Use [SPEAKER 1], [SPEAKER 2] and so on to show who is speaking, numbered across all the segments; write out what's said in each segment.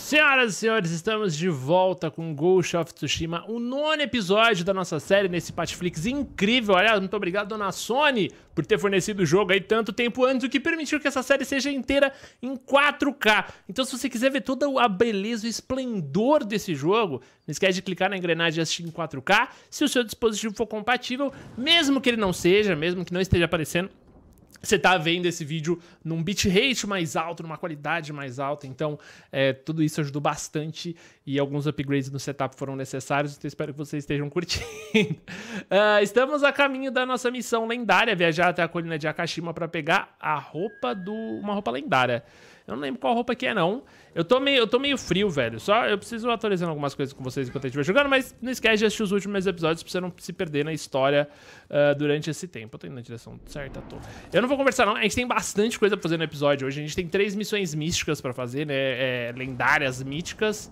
[SPEAKER 1] Senhoras e senhores, estamos de volta com Ghost of Tsushima, o 9º episódio da nossa série nesse Patflix incrível. Aliás, muito obrigado, dona Sony, por ter fornecido o jogo aí tanto tempo antes, o que permitiu que essa série seja inteira em 4K. Então, se você quiser ver toda a beleza e o esplendor desse jogo, não esquece de clicar na engrenagem e assistir em 4K. Se o seu dispositivo for compatível, mesmo que ele não seja, mesmo que não esteja aparecendo, você tá vendo esse vídeo num bitrate mais alto, numa qualidade mais alta, então tudo isso ajudou bastante e alguns upgrades no setup foram necessários, então espero que vocês estejam curtindo. Estamos a caminho da nossa missão lendária, viajar até a colina de Akashima para pegar uma roupa lendária. Eu não lembro qual roupa que é, não. Eu tô meio frio, velho. Só eu preciso atualizando algumas coisas com vocês enquanto eu estiver jogando, mas não esquece de assistir os últimos episódios pra você não se perder na história durante esse tempo. Eu tô indo na direção certa, tô. Eu não vou conversar, não. A gente tem bastante coisa pra fazer no episódio hoje. A gente tem 3 missões místicas pra fazer, né? Lendárias, míticas.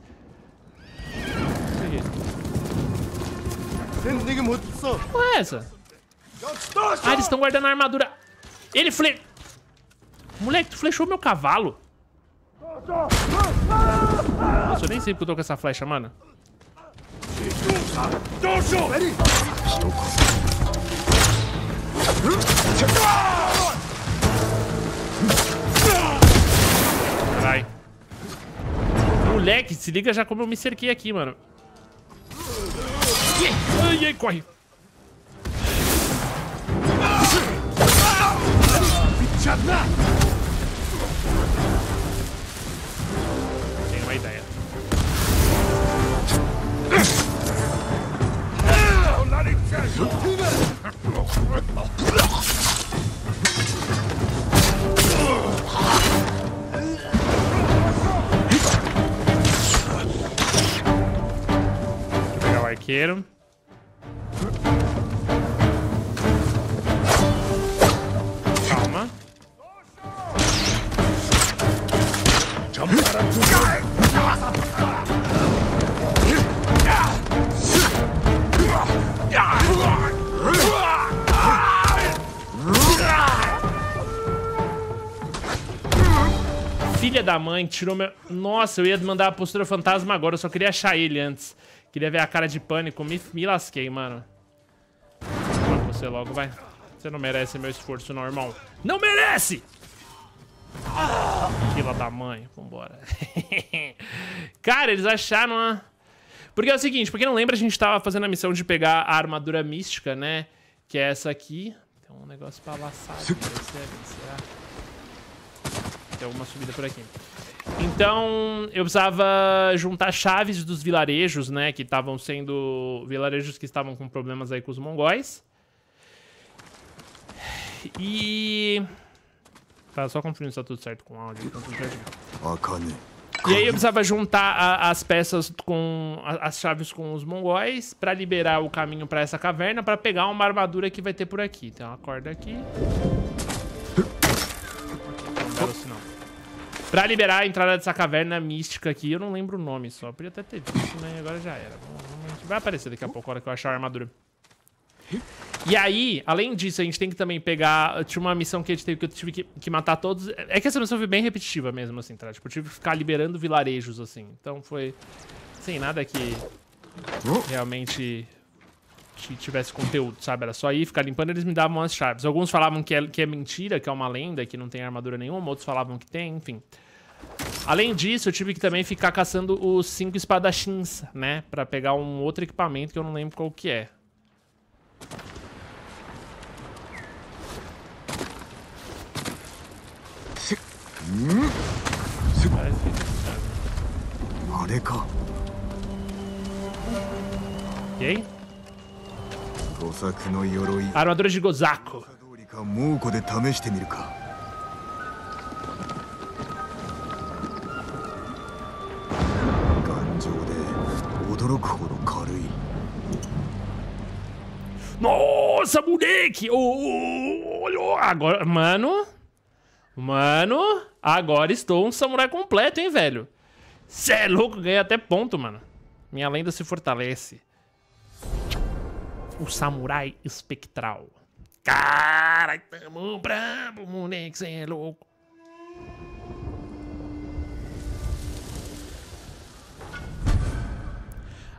[SPEAKER 1] Qual é essa? Ah, eles estão guardando a armadura. Ele Moleque, tu flechou meu cavalo. Nossa, eu nem sei porque eu tô com essa flecha, mano. Vai. Moleque, se liga já como eu me cerquei aqui, mano. Ai, ai, corre. Tenho uma ideia. Vou pegar o arqueiro. Calma. Filha da mãe, tirou meu... Nossa, eu ia mandar a postura fantasma agora, eu só queria achar ele antes. Queria ver a cara de pânico, me lasquei, mano. Vai você logo, vai. Você não merece meu esforço, não, irmão. Não merece! Filha da mãe, vambora. Cara, eles acharam a... Porque é o seguinte, pra quem não lembra, a gente tava fazendo a missão de pegar a armadura mística, né? Que é essa aqui. Tem um negócio pra laçar. Será? Tem alguma subida por aqui. Então, eu precisava juntar chaves dos vilarejos, né? Que estavam sendo... Vilarejos que estavam com problemas aí com os mongóis. E... Tá, só conferindo se tá tudo certo com o áudio. Tá tudo certo. E aí eu precisava juntar as peças com... As chaves com os mongóis pra liberar o caminho pra essa caverna, pra pegar uma armadura que vai ter por aqui. Tem uma corda aqui. Não, belo sinal. Pra liberar a entrada dessa caverna mística aqui, eu não lembro o nome só. Podia até ter visto, né? Agora já era. Vai aparecer daqui a pouco, a hora que eu achar a armadura. E aí, além disso, a gente tem que também pegar... Tinha uma missão que eu tive que matar todos... É que essa missão foi bem repetitiva mesmo, assim, tá? Tipo, eu tive que ficar liberando vilarejos, assim. Então foi... Sem nada que... Realmente... tivesse conteúdo, sabe? Era só ir, ficar limpando, eles me davam as chaves. Alguns falavam que é mentira, que é uma lenda, que não tem armadura nenhuma. Outros falavam que tem, enfim. Além disso, eu tive que também ficar caçando os 5 espadachins, né? Pra pegar um outro equipamento que eu não lembro qual que é. E aí? A armadura de Gozaku. Nossa, moleque! Olha, agora, mano, agora estou um samurai completo, hein, velho? Cê é louco, ganhei até ponto, mano. Minha lenda se fortalece. O samurai espectral. Caralho, tamo brabo, moleque, cê é louco.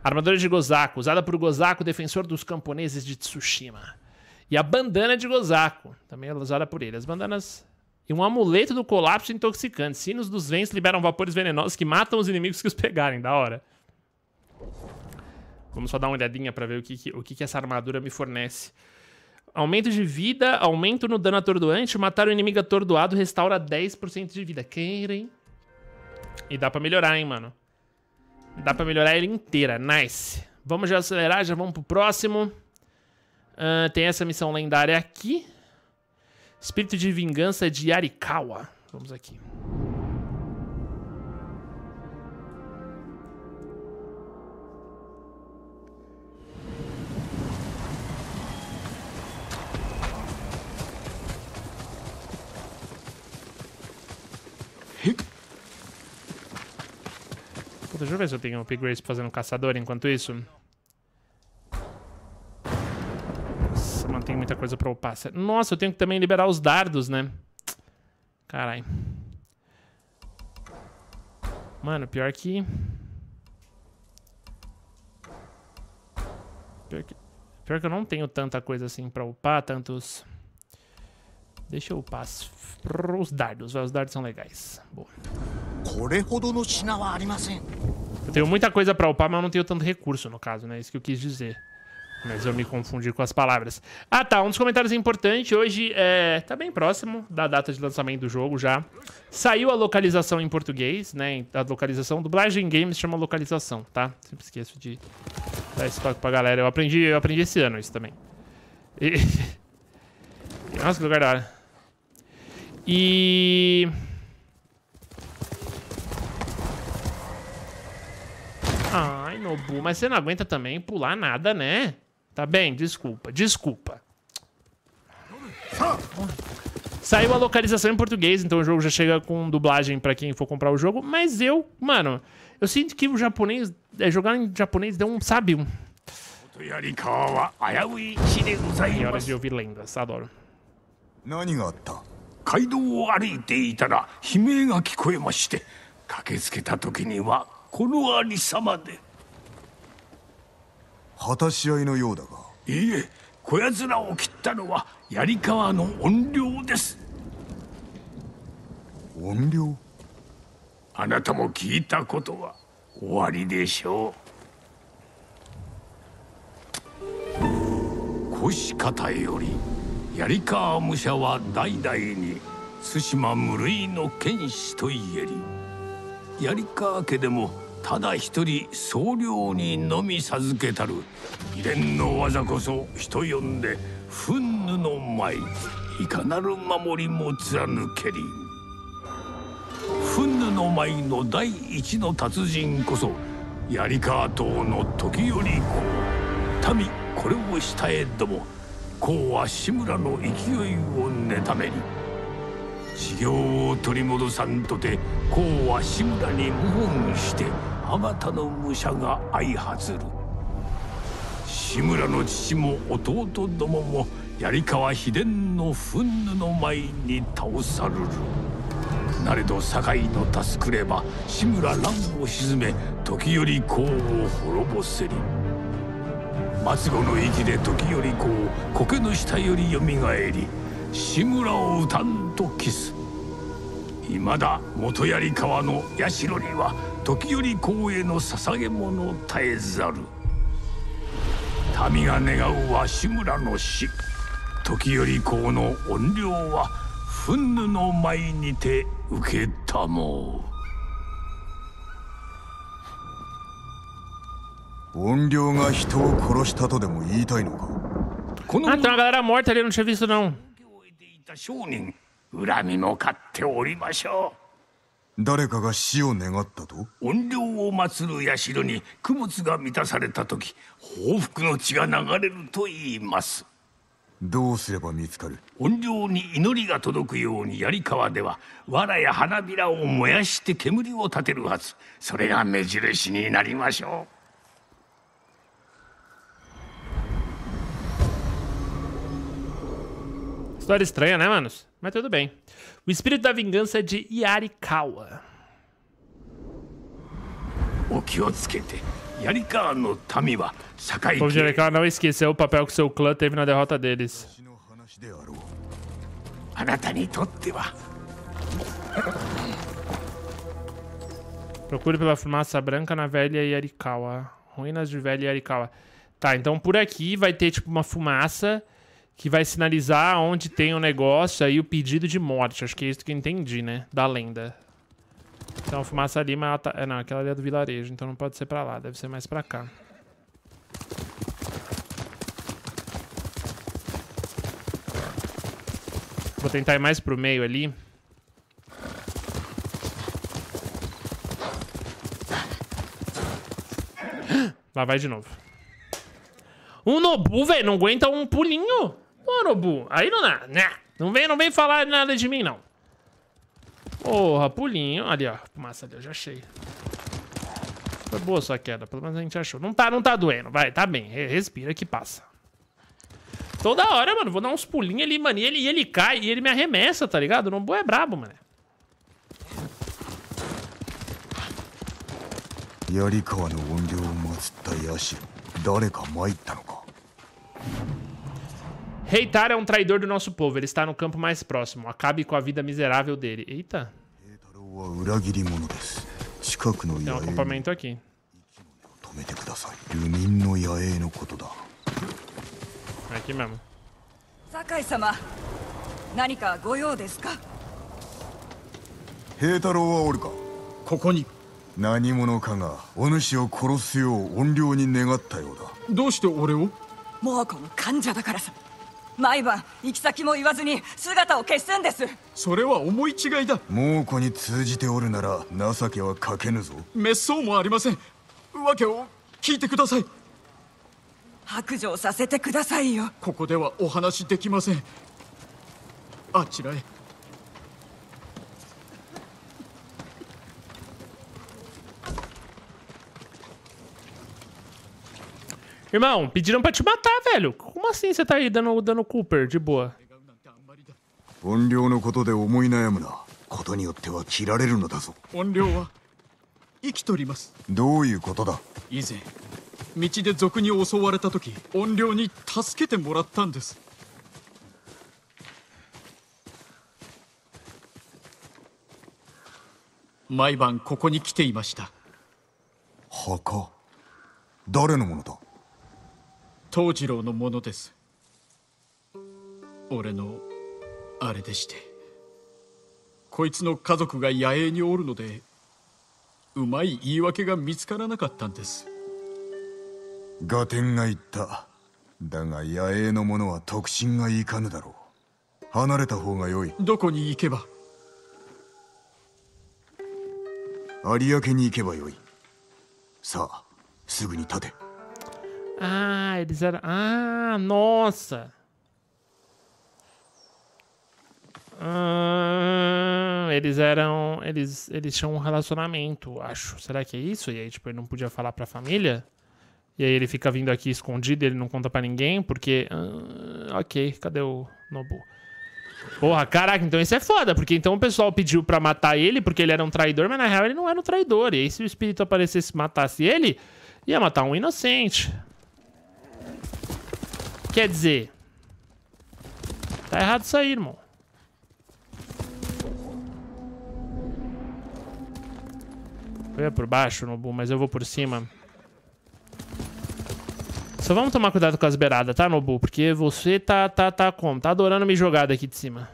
[SPEAKER 1] Armadura de Gozaku, usada por Gozaku, defensor dos camponeses de Tsushima. E a bandana de Gozaku, também é usada por ele. As bandanas... E um amuleto do colapso intoxicante. Sinos dos ventos liberam vapores venenosos que matam os inimigos que os pegarem. Da hora. Vamos só dar uma olhadinha pra ver o que essa armadura me fornece. Aumento de vida, aumento no dano atordoante. Matar o inimigo atordoado restaura 10% de vida. Querem? E dá pra melhorar, hein, mano. Dá pra melhorar ele inteira. Nice. Vamos já acelerar, já vamos pro próximo. Tem essa missão lendária aqui. Espírito de vingança de Yarikawa. Vamos aqui. Puta, deixa eu ver se eu tenho upgrades fazendo caçador enquanto isso. Nossa, mano, tem muita coisa pra upar. Nossa, eu tenho que também liberar os dardos, né? Caralho. Mano, pior que... Pior que eu não tenho tanta coisa assim pra upar, tantos... Deixa eu upar os dardos. Os dardos são legais. Boa. Eu tenho muita coisa pra upar, mas eu não tenho tanto recurso, no caso, né? Isso que eu quis dizer. Mas eu me confundi com as palavras. Ah, tá. Um dos comentários importantes. Hoje tá bem próximo da data de lançamento do jogo já. Saiu a localização em português, né? A localização. Dublagem em games chama localização, tá? Sempre esqueço de dar esse toque pra galera. Eu aprendi esse ano isso também. Nossa, que lugar da hora. E... Ai, Nobu, mas você não aguenta também pular nada, né? Tá bem, desculpa. Saiu a localização em português, então o jogo já chega com dublagem pra quem for comprar o jogo. Mas mano, eu sinto que o japonês, jogar em japonês deu um, sabe? Tem horas de ouvir lendas, adoro.
[SPEAKER 2] 街道を歩いていたら悲鳴が聞こえまして駆けつけた時にはこのありさまで
[SPEAKER 3] 果たし合いのようだが
[SPEAKER 2] いいえこやつらを切ったのは槍川の怨霊です
[SPEAKER 3] 怨霊
[SPEAKER 2] あなたも聞いたことはおありでしょう腰方より槍川武者は代々に対馬無類の剣士と言えり槍川家でもただ一人僧侶にのみ授けたる秘伝の技こそ人呼んで憤怒の舞いかなる守りも貫けり憤怒の舞の第一の達人こそ槍川島の時頼公民これをしたえども公は志村の勢いを妬めり修行を取り戻さんとて公は志村に謀反してあまたの武者が相発る志村の父も弟どもも槍川秘伝の憤怒の舞に倒さるるなれど堺の助くれば志村乱を鎮め時頼公を滅ぼせり末後の息で時頼公苔の下よりよみがえり志村を討たんと期すいまだ元槍川の社には時頼公への捧げ物絶えざる民が願うは志村の死時頼公の怨霊は憤怒の舞にて受けたもう
[SPEAKER 3] 怨霊が人を殺したとでも言いたいのか
[SPEAKER 1] Ah, tem uma galera morta ali, eu não tinha visto não.
[SPEAKER 2] 商人恨みも買っておりましょ
[SPEAKER 3] う誰かが死を願ったと
[SPEAKER 2] 怨霊を祀る社に供物が満たされた時報復の血が流れると言います
[SPEAKER 3] どうすれば見つかる
[SPEAKER 2] 怨霊に祈りが届くように槍川では藁や花びらを燃やして煙を立てるはずそれが目印になりましょう
[SPEAKER 1] História estranha, né, manos? Mas tudo bem. O espírito da vingança de Yarikawa.
[SPEAKER 2] お気をつけて槍川の民は堺
[SPEAKER 1] O povo de
[SPEAKER 2] 家
[SPEAKER 1] Yarikawa não esqueceu o papel que seu clã teve na derrota deles.
[SPEAKER 3] 私の話であろう。
[SPEAKER 2] あなたにとっては
[SPEAKER 1] Procure pela fumaça branca na velha Yarikawa. Ruínas de velha Yarikawa. Tá, então por aqui vai ter tipo uma fumaça que vai sinalizar onde tem o negócio aí, o pedido de morte. Acho que é isso que eu entendi, né? Da lenda. Então a fumaça ali, mas ela tá... não, aquela ali é do vilarejo, então não pode ser pra lá, deve ser mais pra cá. Vou tentar ir mais pro meio ali. Lá vai de novo. Um Nobu, velho, não aguenta um pulinho. Ô, Nobu, aí não dá. Não vem falar nada de mim, não. Porra, pulinho. Ali, ó. Massa ali, eu já achei. Foi boa a sua queda, pelo menos a gente achou. Não tá doendo, vai, tá bem. Respira que passa. Toda hora, mano, vou dar uns pulinhos ali, mano. E ele cai e ele me arremessa, tá ligado? O Nobu é brabo, mano.
[SPEAKER 3] 槍川の怨霊を祀った社、誰か参ったのか。
[SPEAKER 1] Heitar é um traidor do nosso povo. Ele está no campo mais próximo. Acabe com a vida miserável dele. Eita.
[SPEAKER 3] 平太郎は裏切り者です。近くの
[SPEAKER 1] Tem
[SPEAKER 3] 野
[SPEAKER 1] um
[SPEAKER 3] 営に
[SPEAKER 1] acampamento aqui.
[SPEAKER 3] 止めてください。流民の野営のことだ。
[SPEAKER 1] Aqui mesmo.
[SPEAKER 4] 酒井様、何かご用ですか？
[SPEAKER 3] 平太郎はおるか。
[SPEAKER 5] ここに。
[SPEAKER 3] 何者かがお主を殺すよう怨霊に願ったようだ。
[SPEAKER 5] どうして俺を？
[SPEAKER 4] もうこの患者だからさ。毎晩行き先も言わずに姿を消すんです。
[SPEAKER 5] それは思い違いだ。
[SPEAKER 3] 猛虎に通じておるなら情けはかけぬぞ。
[SPEAKER 5] 滅相もありません。わけを聞いてください。
[SPEAKER 4] 白状させてくださいよ。
[SPEAKER 5] ここではお話できません。あちらへ。
[SPEAKER 1] Irmão, pediram pra te matar, velho. Como assim você tá aí dando Cooper de boa?
[SPEAKER 3] 怨霊のことで思い悩むな。ことによっては切られるのだぞ。
[SPEAKER 5] 怨霊は生きとります。
[SPEAKER 3] どういうことだ。
[SPEAKER 5] 以前道で賊に襲われた時、怨霊に助けてもらったんです。毎晩ここに来ていました。
[SPEAKER 3] 墓。誰のものだ。
[SPEAKER 5] 藤次郎のものです。俺のあれでして、こいつの家族が野営におるので、うまい言い訳が見つからなかったんです。
[SPEAKER 3] 合点が言った。だが野営の者は特進がいかぬだろう。離れた方が良い。
[SPEAKER 5] どこに行けば？
[SPEAKER 3] 有明に行けばよい。さあ、すぐに立て。
[SPEAKER 1] Ah, eles eram... Ah, nossa. Eles eram... Eles tinham um relacionamento, acho. Será que é isso? E aí, tipo, ele não podia falar pra família? E aí ele fica vindo aqui escondido e ele não conta pra ninguém, porque... ok, cadê o Nobu? Porra, caraca, então isso é foda, porque então o pessoal pediu pra matar ele porque ele era um traidor, mas na real ele não era um traidor. E aí se o espírito aparecesse e matasse ele, ia matar um inocente. Quer dizer... Tá errado isso aí, irmão. Eu ia por baixo, Nobu, mas eu vou por cima. Só vamos tomar cuidado com as beiradas, tá, Nobu? Porque você tá como? Tá adorando me jogar daqui de cima.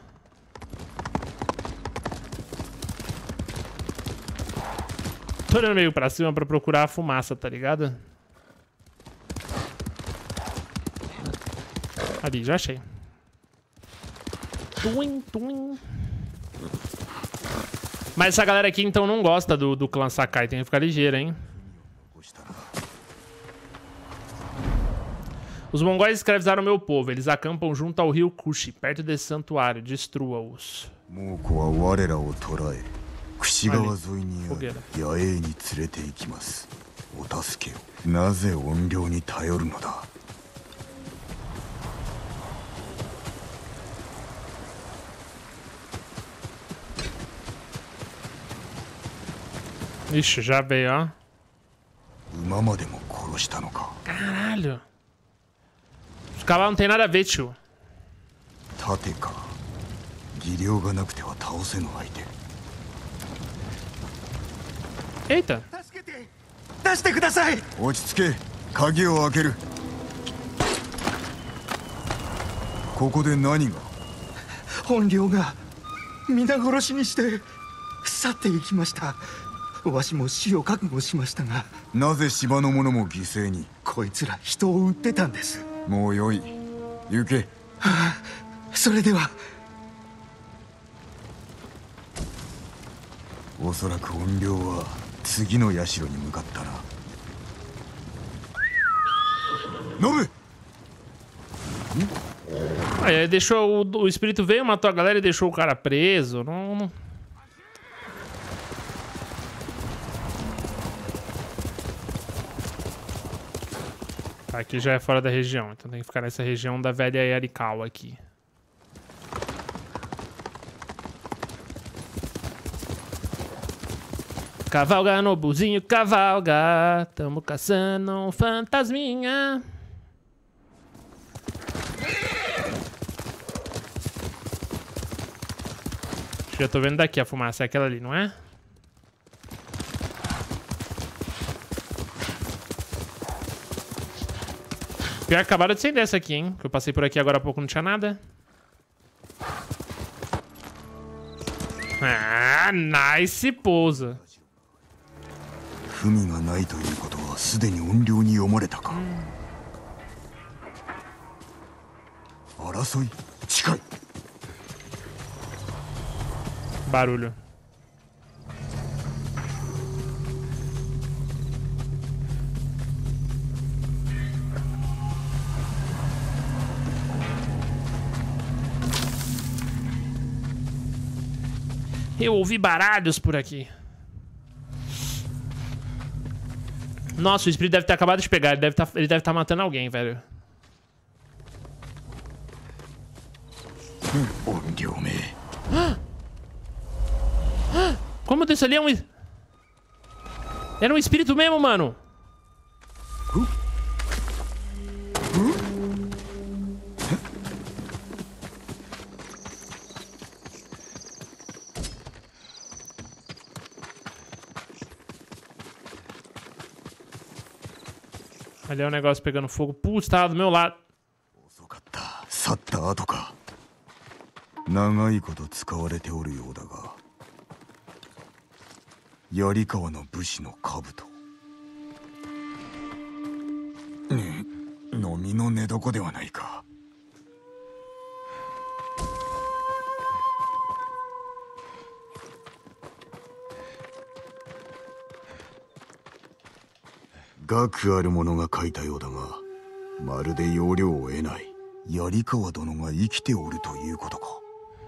[SPEAKER 1] Tô olhando meio pra cima pra procurar a fumaça, tá ligado? Ali, já achei. Tuim, tuim. Mas essa galera aqui, então, não gosta do clã Sakai. Tem que ficar ligeiro, hein? Os mongóis escravizaram meu povo. Eles acampam junto ao rio Kushi, perto desse santuário. Destrua-os. Ixi, já veio, ó.
[SPEAKER 3] 馬までも殺したのか。
[SPEAKER 1] Caralho. Os cavalos não tem nada a ver, tio.
[SPEAKER 3] 盾か。技量がなくては倒せぬ相手。
[SPEAKER 1] Eita.
[SPEAKER 3] 出してください。落ち着け。鍵を開ける。ここで何が。
[SPEAKER 6] 本領が皆殺しにして去っていきました。わしも死を覚悟しましたが。
[SPEAKER 3] なぜ島の者も犠牲に。
[SPEAKER 6] こいつら人を撃ってたんです。
[SPEAKER 3] もうよい。行け。
[SPEAKER 6] はあ、それでは。
[SPEAKER 3] おそらく怨霊は次の社に向かったな。ノブ。
[SPEAKER 1] Aí deixou o espírito veio, matou a galera e deixou o cara preso. Não... Tá, aqui já é fora da região, então tem que ficar nessa região da velha Yarikawa aqui. Cavalga, Nobuzinho, cavalga. Tamo caçando um fantasminha. Já tô vendo daqui a fumaça, é aquela ali, não é? Pior que acabaram de acender essa aqui, hein? Que eu passei por aqui agora há pouco, não tinha nada. Ah, nice pousa.
[SPEAKER 3] 文がないということはすでに怨霊に読まれたか。争い近い。
[SPEAKER 1] Barulho. Eu ouvi baralhos por aqui. Nossa, o espírito deve ter acabado de pegar. Ele deve estar matando alguém, velho. Como desse ali é um... Era um espírito mesmo, mano. Ali é um negócio pegando fogo. Putz, tava do meu lado.
[SPEAKER 3] 去った後か。長いこと使われておるようだが。槍川の武士の兜。飲みの寝床ではないか。学ある者が書いたようだが、まるで要領を得ない。槍川殿が生きておるということか。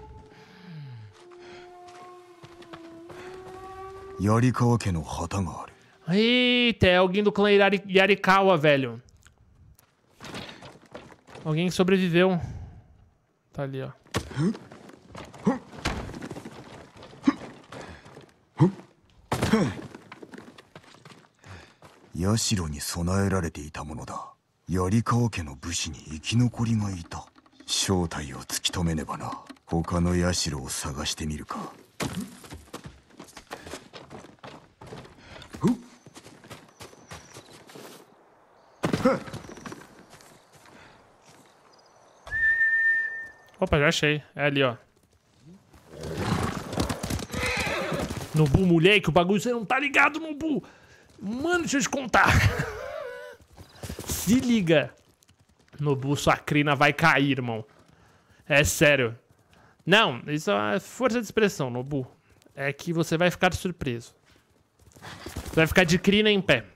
[SPEAKER 3] 槍川家の旗がある。
[SPEAKER 1] Eita, é alguém do clã Yarikawa, velho. Alguém que sobreviveu. Tá ali, ó.
[SPEAKER 3] Yashiroに備えられていたものだ。槍川家の武士に生き残りがいた。正体を突き止めねばな。他の社を探してみるか。
[SPEAKER 1] Opa, já achei. É ali, ó. Nobu, moleque, o bagulho você não tá ligado, Nobu. Mano, deixa eu te contar. Se liga. Nobu, sua crina vai cair, irmão. É sério. Não, isso é força de expressão, Nobu. É que você vai ficar surpreso. Você vai ficar de crina em pé.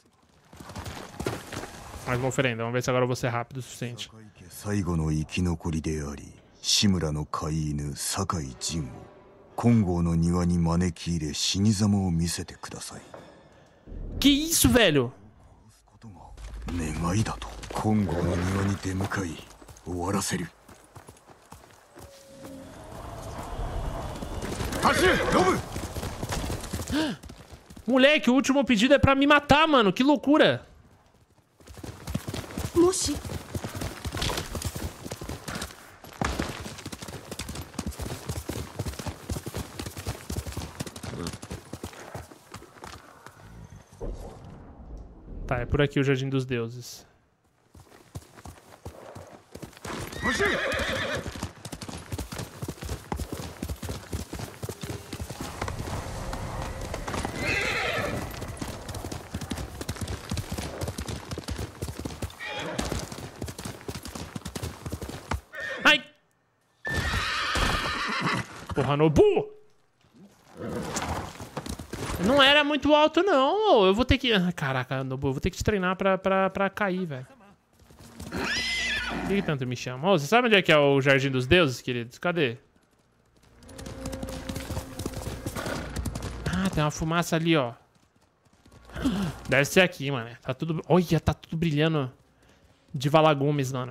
[SPEAKER 1] Mais uma oferenda, vamos ver se agora eu vou ser rápido o suficiente.
[SPEAKER 3] 最後の生き残りであり、志村の飼い犬酒井仁を金剛の庭に招き入れ死に様を見せてください。
[SPEAKER 1] Que isso, velho?
[SPEAKER 3] 願いだと。金剛の庭に出向かい終わらせる。走れ、ロブ。
[SPEAKER 1] Moleque, o último pedido é pra me matar, mano. Que loucura.
[SPEAKER 4] Moshi.
[SPEAKER 1] Tá, é por aqui o Jardim dos Deuses. Ai! Porra, Nobu! Não era muito alto, não. Eu vou ter que... Caraca, Nobu, eu vou ter que te treinar pra cair, velho. Por que tanto me chama? Oh, você sabe onde é que é o Jardim dos Deuses, queridos? Cadê? Ah, tem uma fumaça ali, ó. Deve ser aqui, mano. Tá tudo... Olha, tá tudo brilhando de valagumes, mano.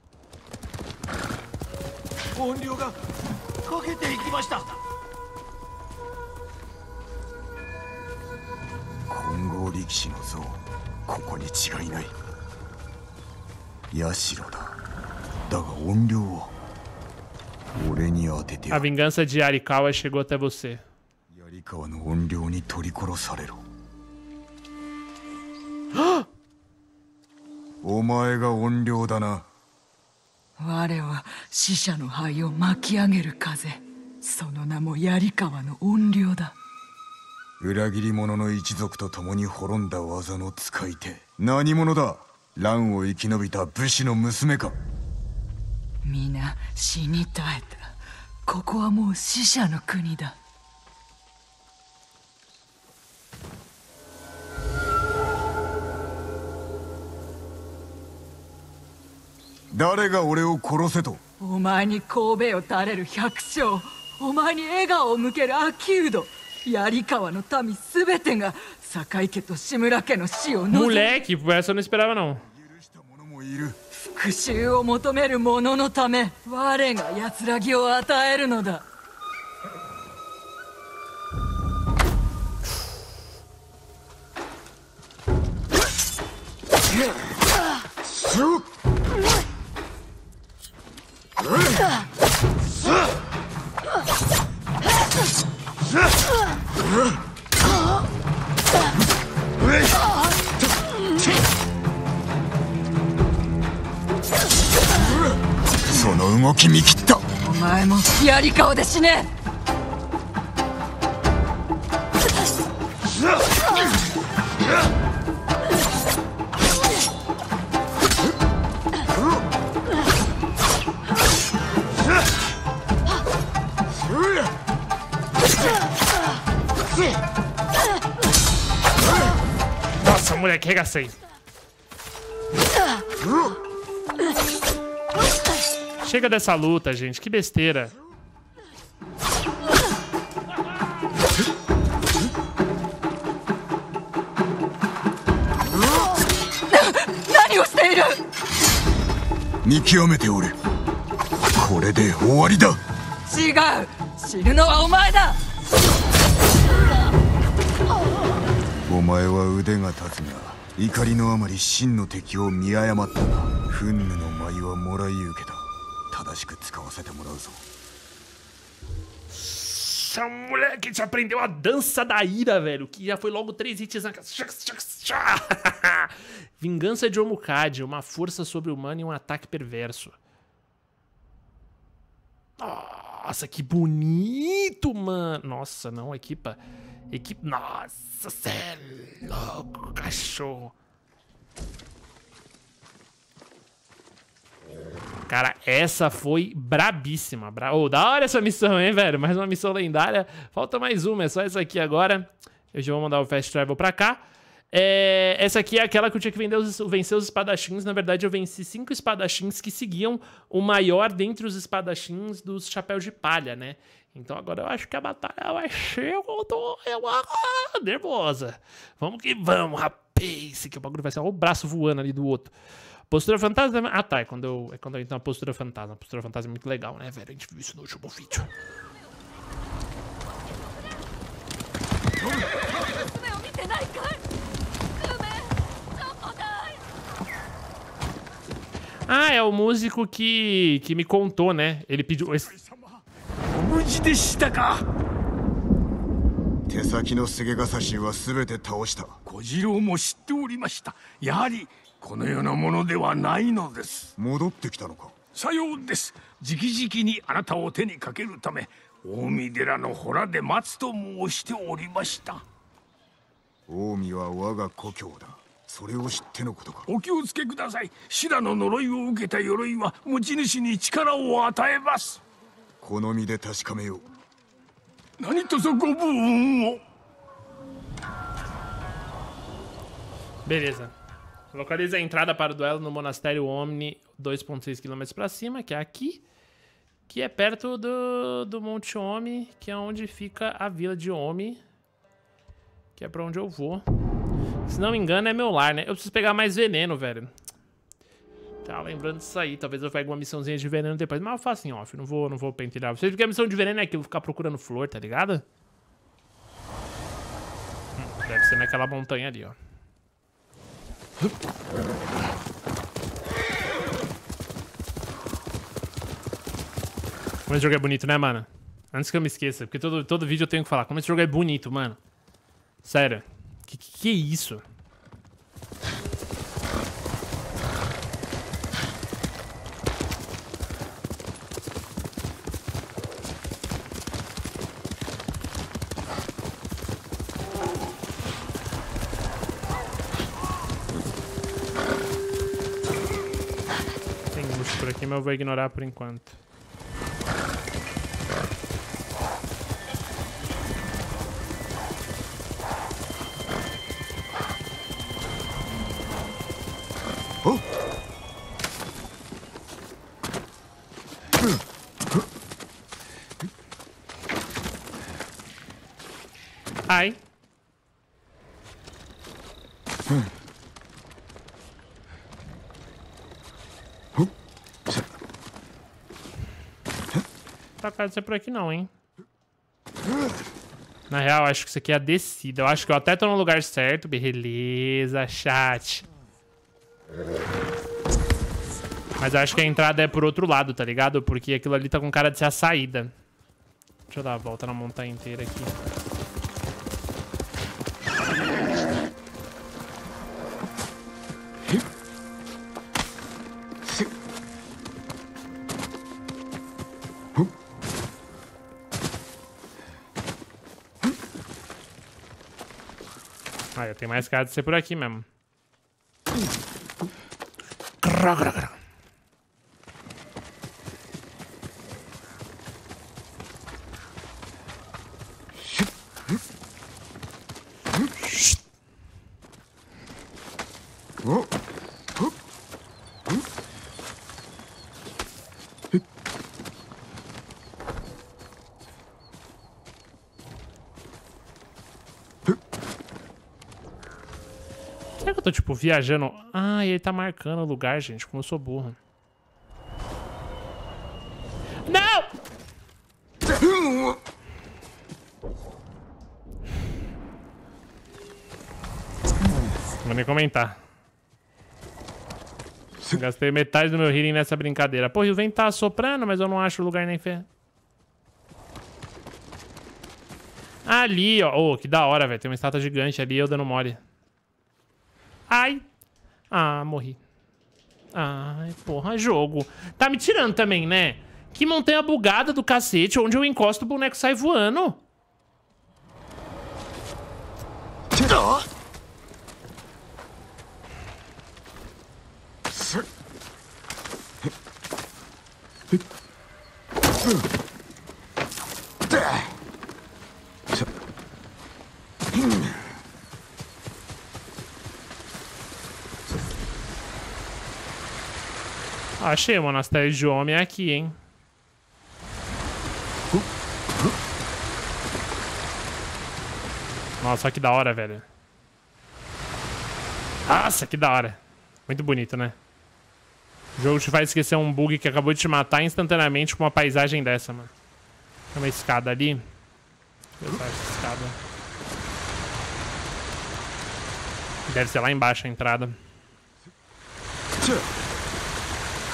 [SPEAKER 1] A vingança de Yarikawa chegou até você. Moleque, essa eu não esperava, não. Nossa, moleque, regacei. Chega dessa luta, gente. Que besteira. Essa moleque já aprendeu a dança da ira, velho. Que já foi logo 3 hits. Vingança de Omukade, uma força sobre-humana e um ataque perverso. Nossa, que bonito, mano. Nossa, não, equipa. Nossa, cê é louco, cachorro. Cara, essa foi brabíssima. Da hora essa missão, hein, velho? Mais uma missão lendária. Falta mais uma, é só essa aqui agora. Eu já vou mandar o Fast Travel pra cá. Essa aqui é aquela que eu tinha que vencer os espadachins. Na verdade, eu venci 5 espadachins que seguiam o maior dentre os espadachins dos chapéus de palha, né? Então agora eu acho que a batalha vai ser nervosa. Vamos que vamos, rapaz. Que o bagulho vai ser. Olha o braço voando ali do outro. Postura fantasma... Ah, tá. É quando eu entro na postura fantasma. A postura fantasma é muito legal, né, velho? A gente viu isso no último vídeo. Ah, é o músico que me contou, né? Ele pediu...
[SPEAKER 2] 無事でしたか。
[SPEAKER 3] 手先の菅笠氏は全て倒した。
[SPEAKER 2] 小次郎も知っておりました。やはりこのようなものではないのです。
[SPEAKER 3] 戻ってきたのか。
[SPEAKER 2] さようです。直々にあなたを手にかけるため近江寺の洞で待つと申しておりました。
[SPEAKER 3] 近江は我が故郷だ。それを知ってのことか。
[SPEAKER 2] お気をつけください。シラの呪いを受けた鎧は持ち主に力を与えます。
[SPEAKER 3] 好みで確かめよう。
[SPEAKER 2] 何卒ご武運を。
[SPEAKER 1] Beleza. Localiza a entrada para o duelo no Monastério Omni 2,6 km pra cima, que é aqui. Que é perto do Monte Omi, que é onde fica a vila de Omi. Que é pra onde eu vou. Se não me engano é meu lar, né? Eu preciso pegar mais veneno, velho. Tá lembrando disso aí. Talvez eu pegue uma missãozinha de veneno depois. Mas eu faço em off, não vou pentelhar vocês. Porque a missão de veneno é aquilo, ficar procurando flor, tá ligado? Deve ser naquela montanha ali, ó. Como esse jogo é bonito, né, mano? Antes que eu me esqueça, porque todo vídeo eu tenho que falar. Como esse jogo é bonito, mano. Sério. Que é isso? Tem luxo por aqui, mas eu vou ignorar por enquanto. Ai. Tá cara de ser por aqui não, hein? Na real, acho que isso aqui é a descida. Eu acho que eu até tô no lugar certo. Beleza, chat. Mas eu acho que a entrada é por outro lado, tá ligado? Porque aquilo ali tá com cara de ser a saída. Deixa eu dar a volta na montanha inteira aqui. Ah, eu tenho mais cara de ser por aqui mesmo. Será que eu tô, tipo, viajando? Ah, ele tá marcando o lugar, gente, como eu sou burro. Não! Vou nem comentar. Gastei metade do meu healing nessa brincadeira. Porra, e o vento tá soprando, mas eu não acho o lugar nem fé. Ali, ó. Oh, que da hora, velho. Tem uma estátua gigante ali, eu dando mole. Ai. Ah, morri. Ai, porra, jogo. Tá me tirando também, né? Que montanha bugada do cacete, onde eu encosto o boneco sai voando. Achei o monastério de homem aqui, hein? Nossa, que da hora, velho. Nossa, que da hora. Muito bonito, né? O jogo te faz esquecer um bug que acabou de te matar instantaneamente com uma paisagem dessa, mano. Tem uma escada ali. Deixa eu ver essa escada. Deve ser lá embaixo a entrada.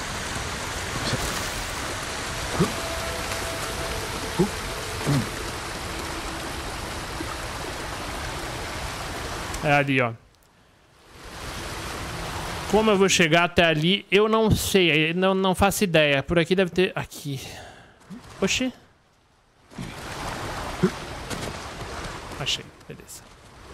[SPEAKER 1] É ali, ó. Como eu vou chegar até ali, eu não sei. Não faço ideia. Por aqui deve ter... Aqui. Oxi. Achei. Beleza.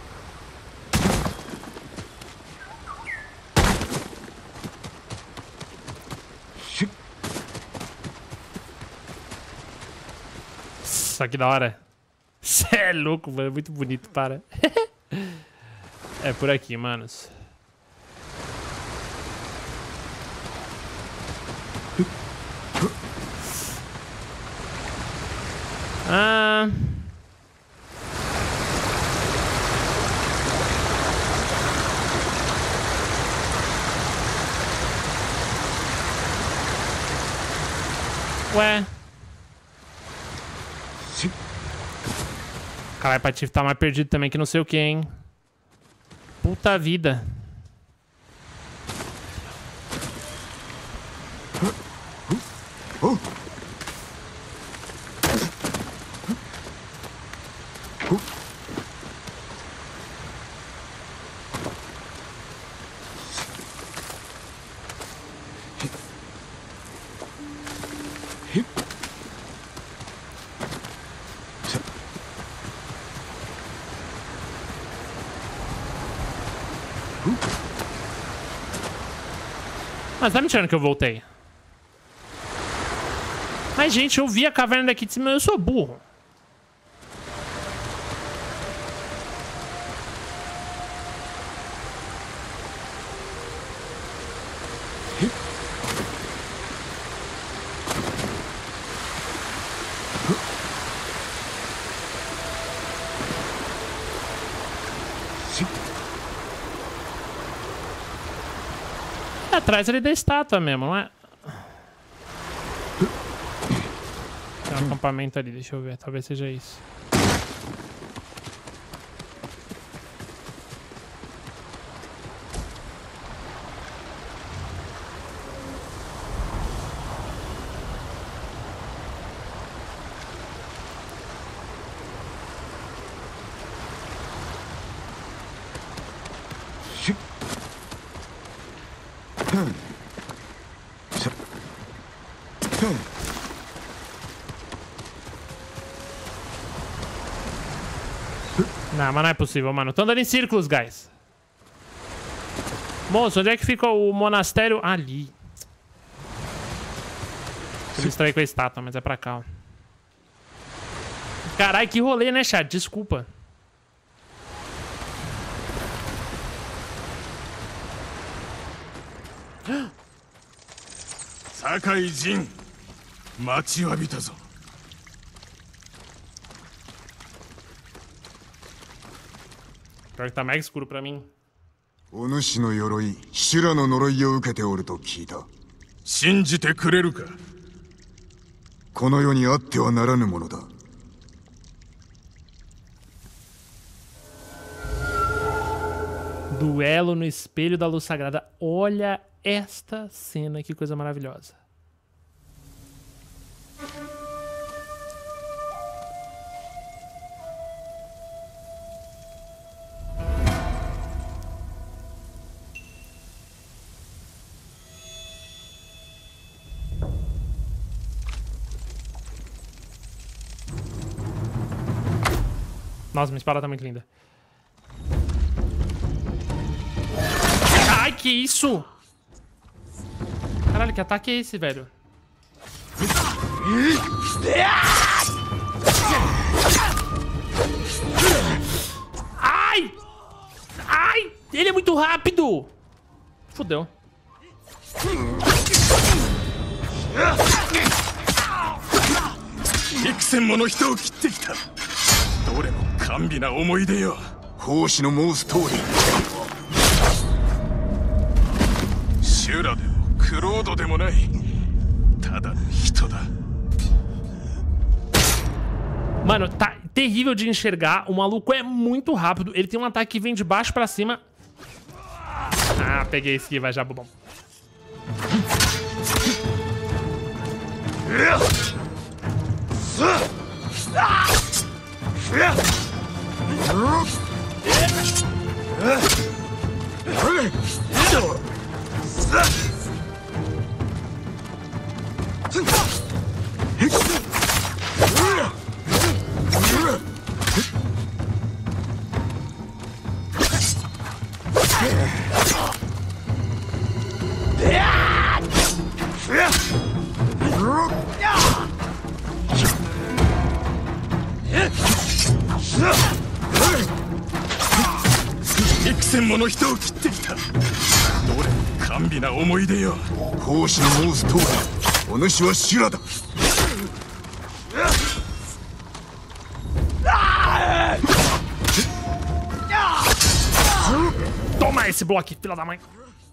[SPEAKER 1] Nossa, que da hora. Cê é louco, mano. É muito bonito, para. É por aqui, manos. Ah... Ué. Caralho, Patife tá mais perdido também que não sei o que, hein. Puta vida. Mas tá me tirando que eu voltei. Mas, gente, eu vi a caverna daqui de cima, eu sou burro. Atrás ali da estátua mesmo, não é? Tem um acampamento ali, deixa eu ver, talvez seja isso. Não, mas não é possível, mano. Tô andando em círculos, guys. Moço, onde é que fica o monastério? Ali. Eu me distraí com a estátua, mas é pra cá, ó. Caralho, que rolê, né, chat? Desculpa.
[SPEAKER 2] Sakai-jin, machiwabita zo.
[SPEAKER 1] Pior que tá mega escuro pra mim.
[SPEAKER 3] お主の鎧、修羅の呪いを受けておると聞いた。
[SPEAKER 2] 信じてくれるか。
[SPEAKER 3] この世にあってはならぬものだ。
[SPEAKER 1] Duelo no espelho da luz sagrada. Olha esta cena, que coisa maravilhosa. Nossa, minha espada tá muito linda. Ai, que isso? Caralho, que ataque é esse, velho? Ai! Ai! Ele é muito rápido! Fudeu. Mano, tá terrível de enxergar. O maluco é muito rápido. Ele tem um ataque que vem de baixo pra cima. Ah, peguei esquiva já, bobão.
[SPEAKER 3] 幾千もの人を切ってきた。どれ甘美な思い出よ。奉仕の申す通り、お主は修羅だ。
[SPEAKER 1] Toma esse bloco, filha da mãe.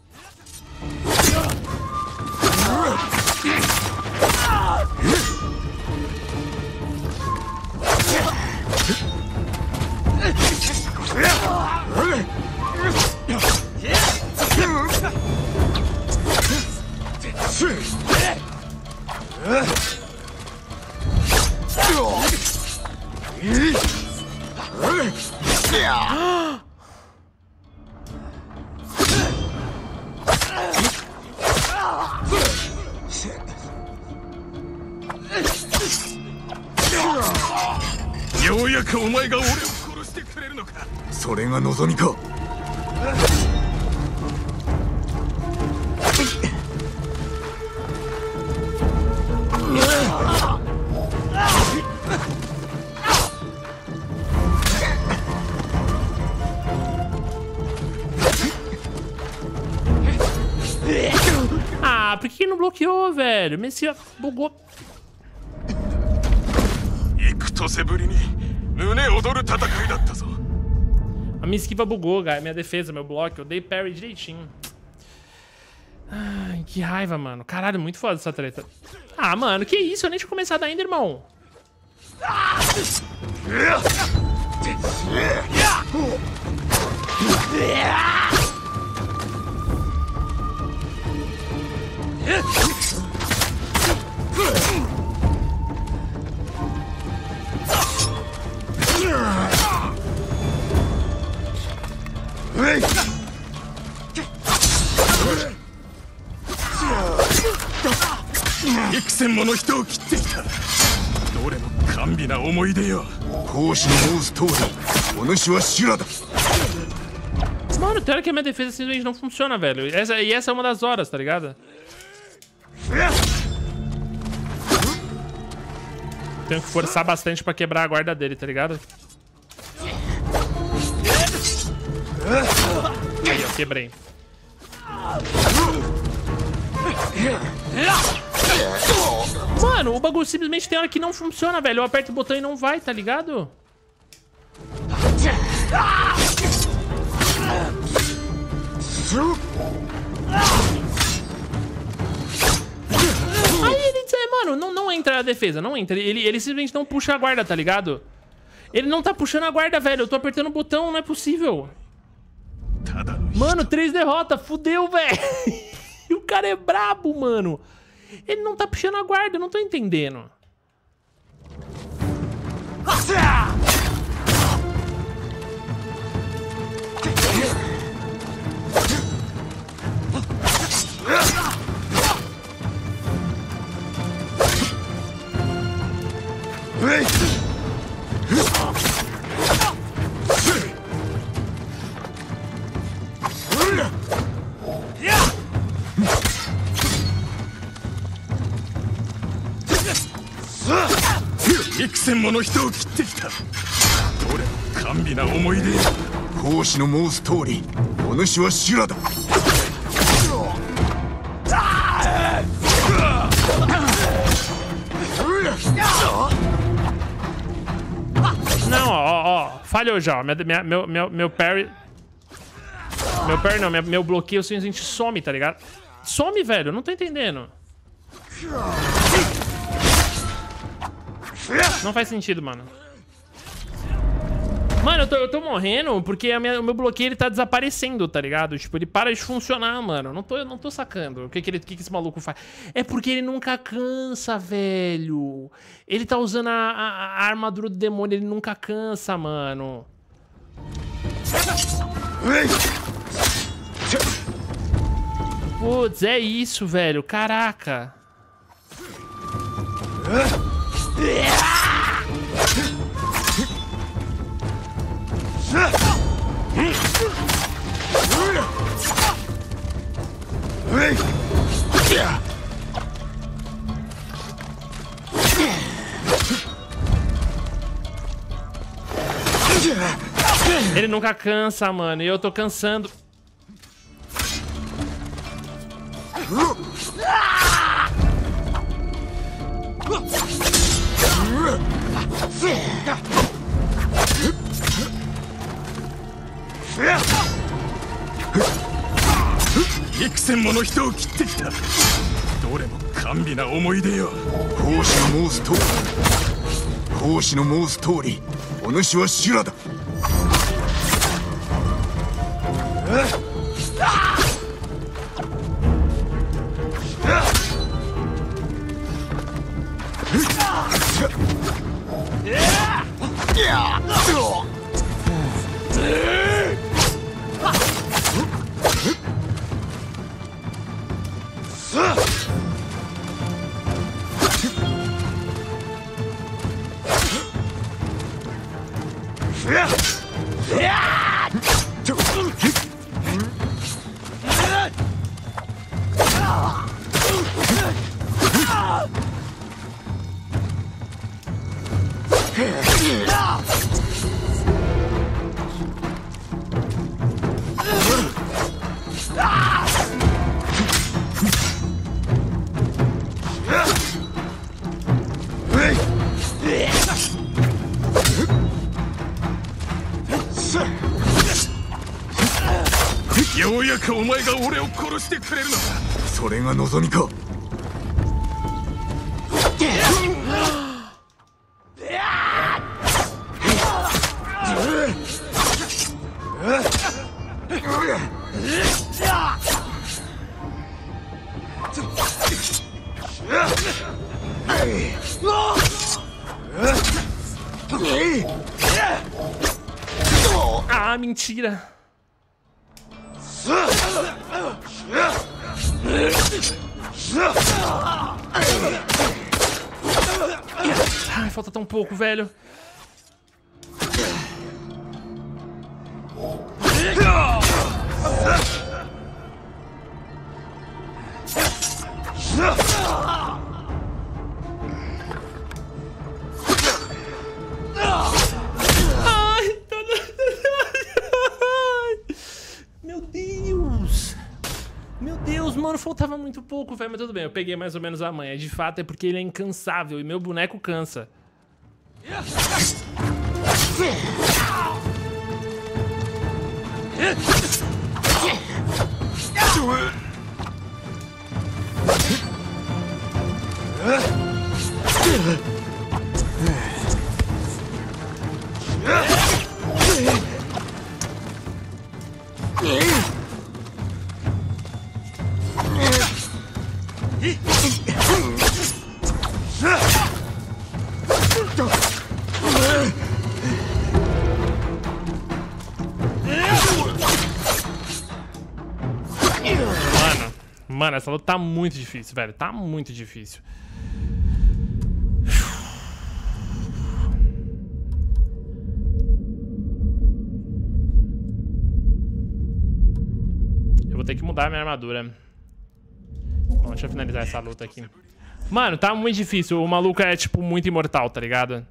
[SPEAKER 3] ようやくお前が俺を殺してくれるのか。それが望みか。
[SPEAKER 1] Ah, por que não bloqueou, velho? Messi bugou.
[SPEAKER 3] 幾年ぶりに胸躍る戦いだったぞ。
[SPEAKER 1] A minha esquiva bugou, cara. Minha defesa, meu bloco. Eu dei parry direitinho. Ai, que raiva, mano. Caralho, muito foda essa treta. Ah, mano, que isso? Eu nem tinha começado ainda, irmão.
[SPEAKER 3] 幾千もの人を切ってきた。どれも甘美な思い出よ。奉仕の申す通り、お主は修羅だ。
[SPEAKER 1] Mano, pior que a minha defesa simplesmente não funciona, velho. E essa é uma das horas, tá ligado? Tenho que forçar bastante pra quebrar a guarda dele, tá ligado? Aí, eu quebrei. Mano, o bagulho simplesmente tem hora que não funciona, velho. Eu aperto o botão e não vai, tá ligado? Aí ele diz, mano, não entra a defesa, não entra. Ele simplesmente não puxa a guarda, tá ligado? Ele não tá puxando a guarda, velho. Eu tô apertando o botão, não é possível. Mano, 3 derrotas, fudeu, velho. E o cara é brabo, mano. Ele não tá puxando a guarda, eu não tô entendendo.
[SPEAKER 3] 幾千もの人を切ってきた。どれも甘美な思い出。奉仕の申す通り、お主は修羅だ。
[SPEAKER 1] Não, ó, falhou já. Meu parry. Meu parry não, meu bloqueio simplesmente some, tá ligado? Some, velho, eu não tô entendendo. Não faz sentido, mano. Mano, eu tô morrendo porque o meu bloqueio ele tá desaparecendo, tá ligado? Tipo, ele para de funcionar, mano. Eu não tô sacando o que esse maluco faz. É porque ele nunca cansa, velho. Ele tá usando a armadura do demônio, ele nunca cansa, mano. Putz, é isso, velho. Caraca. Ele nunca cansa, mano. E eu tô cansando.
[SPEAKER 2] 幾千もの人を切ってきた。どれも甘美な思い出よ。
[SPEAKER 3] 奉仕の申す通り、奉仕の申す通り、お主は修羅だ。
[SPEAKER 2] ようやくお前が俺を殺してくれるのだ。
[SPEAKER 3] それが望みか。
[SPEAKER 1] Ah, mentira. Ai, falta tão pouco, velho. Meu Deus, mano, faltava muito pouco, velho, mas tudo bem, eu peguei mais ou menos a manha. De fato é porque ele é incansável e meu boneco cansa. Mano, essa luta tá muito difícil, velho. Tá muito difícil. Eu vou ter que mudar a minha armadura. Bom, deixa eu finalizar essa luta aqui. Mano, tá muito difícil. O maluco é, tipo, muito imortal, tá ligado?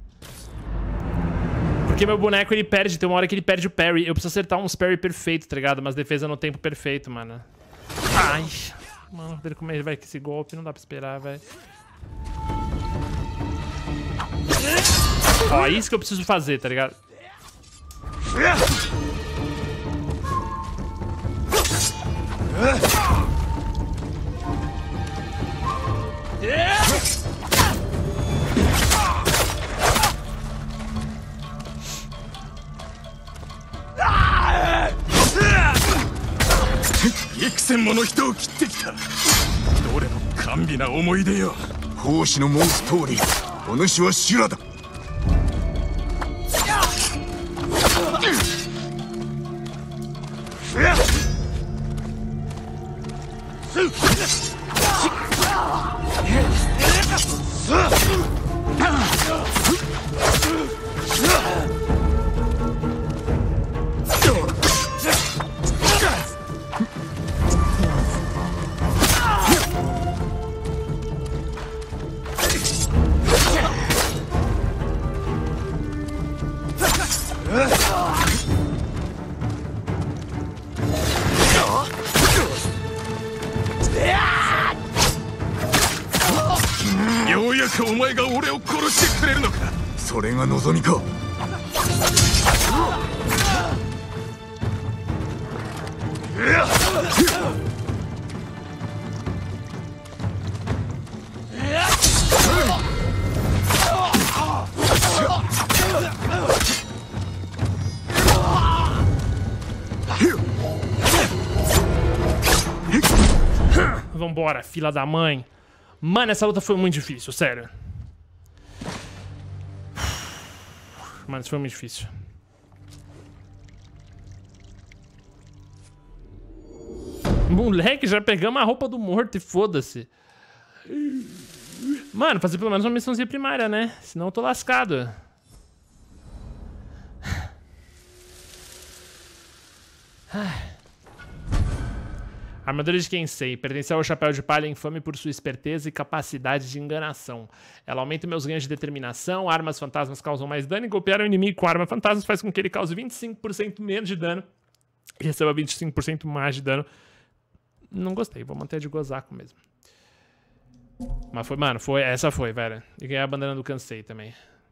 [SPEAKER 1] Porque meu boneco, ele perde. Tem uma hora que ele perde o parry. Eu preciso acertar uns parry perfeitos, tá ligado? Mas defesa no tempo perfeito, mano. Ai, mano, como ele vai com esse golpe, não dá pra esperar, velho. Ó, isso que eu preciso fazer, tá ligado?
[SPEAKER 2] 幾千もの人を切ってきた。どれも甘美な思い出よ。
[SPEAKER 3] 奉仕の申す通り、お主は修羅だ。
[SPEAKER 2] ようやくお前が俺を殺してくれるのか。
[SPEAKER 3] それが望みか。
[SPEAKER 1] Vambora, fila da mãe. Mano, essa luta foi muito difícil, sério. Mano, isso foi muito difícil. Moleque, já pegamos a roupa do morto e foda-se. Mano, fazer pelo menos uma missãozinha primária, né? Senão eu tô lascado. Armadura de Kensei. Pertenceu ao Chapéu de Palha infame por sua esperteza e capacidade de enganação. Ela aumenta meus ganhos de determinação, armas fantasmas causam mais dano e golpear o inimigo com arma fantasmas faz com que ele cause 25% menos de dano e receba 25% mais de dano. Não gostei, vou manter de Gozaku mesmo. Mas foi, mano, essa foi, velho. E ganhar a bandana do Kansei também.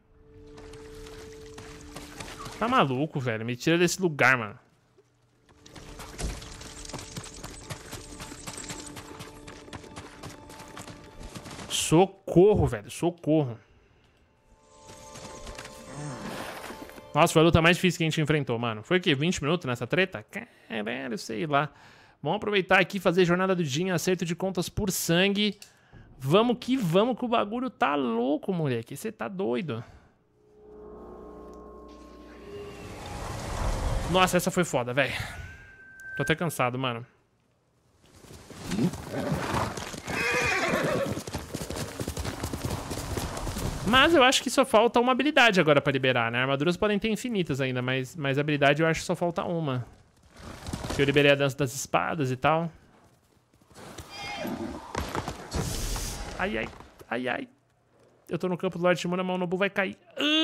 [SPEAKER 1] Tá maluco, velho? Me tira desse lugar, mano. Socorro, velho. Socorro. Nossa, foi a luta mais difícil que a gente enfrentou, mano. Foi o quê? 20 minutos nessa treta? Caralho, sei lá. Vamos aproveitar aqui e fazer jornada do Jin, acerto de contas por sangue. Vamos que o bagulho tá louco, moleque. Você tá doido. Nossa, essa foi foda, velho. Tô até cansado, mano. Mas eu acho que só falta uma habilidade agora pra liberar, né? Armaduras podem ter infinitas ainda, mas habilidade eu acho que só falta uma. Que eu liberei a dança das espadas e tal. Ai, ai, ai, ai. Eu tô no campo do Lorde Shimura, mas o Nobu vai cair.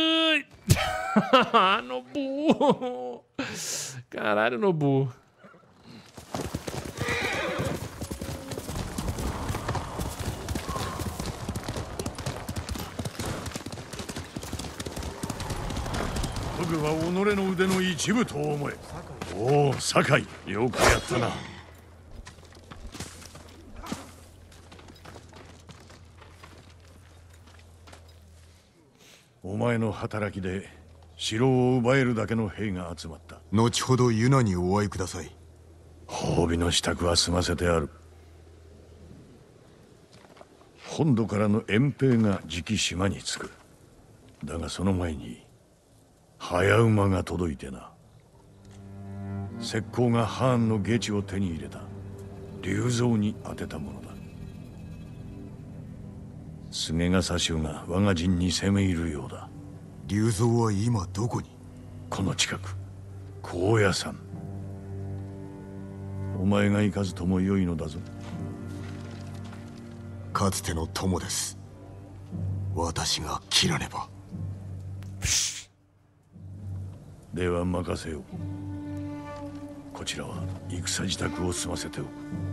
[SPEAKER 1] Ai! Nobu! Caralho, Nobu.
[SPEAKER 2] 僕は己の腕の一部と思え。おお、酒井、よくやったな。お前の働きで城を奪えるだけの兵が集まった。
[SPEAKER 3] 後ほどユナにお会いください。
[SPEAKER 2] 褒美の支度は済ませてある。本土からの遠兵がじき島に着く。だがその前に早馬が届いてな。石膏がハーンの下地を手に入れた。龍蔵に当てたものだ。菅笠衆が我が陣に攻め入るようだ。
[SPEAKER 3] 龍蔵は今どこに？
[SPEAKER 2] この近く、高野山。お前が行かずともよいのだぞ。
[SPEAKER 3] かつての友です。私が切らねば。
[SPEAKER 2] では任せよう。こちらは戦支度を済ませておく。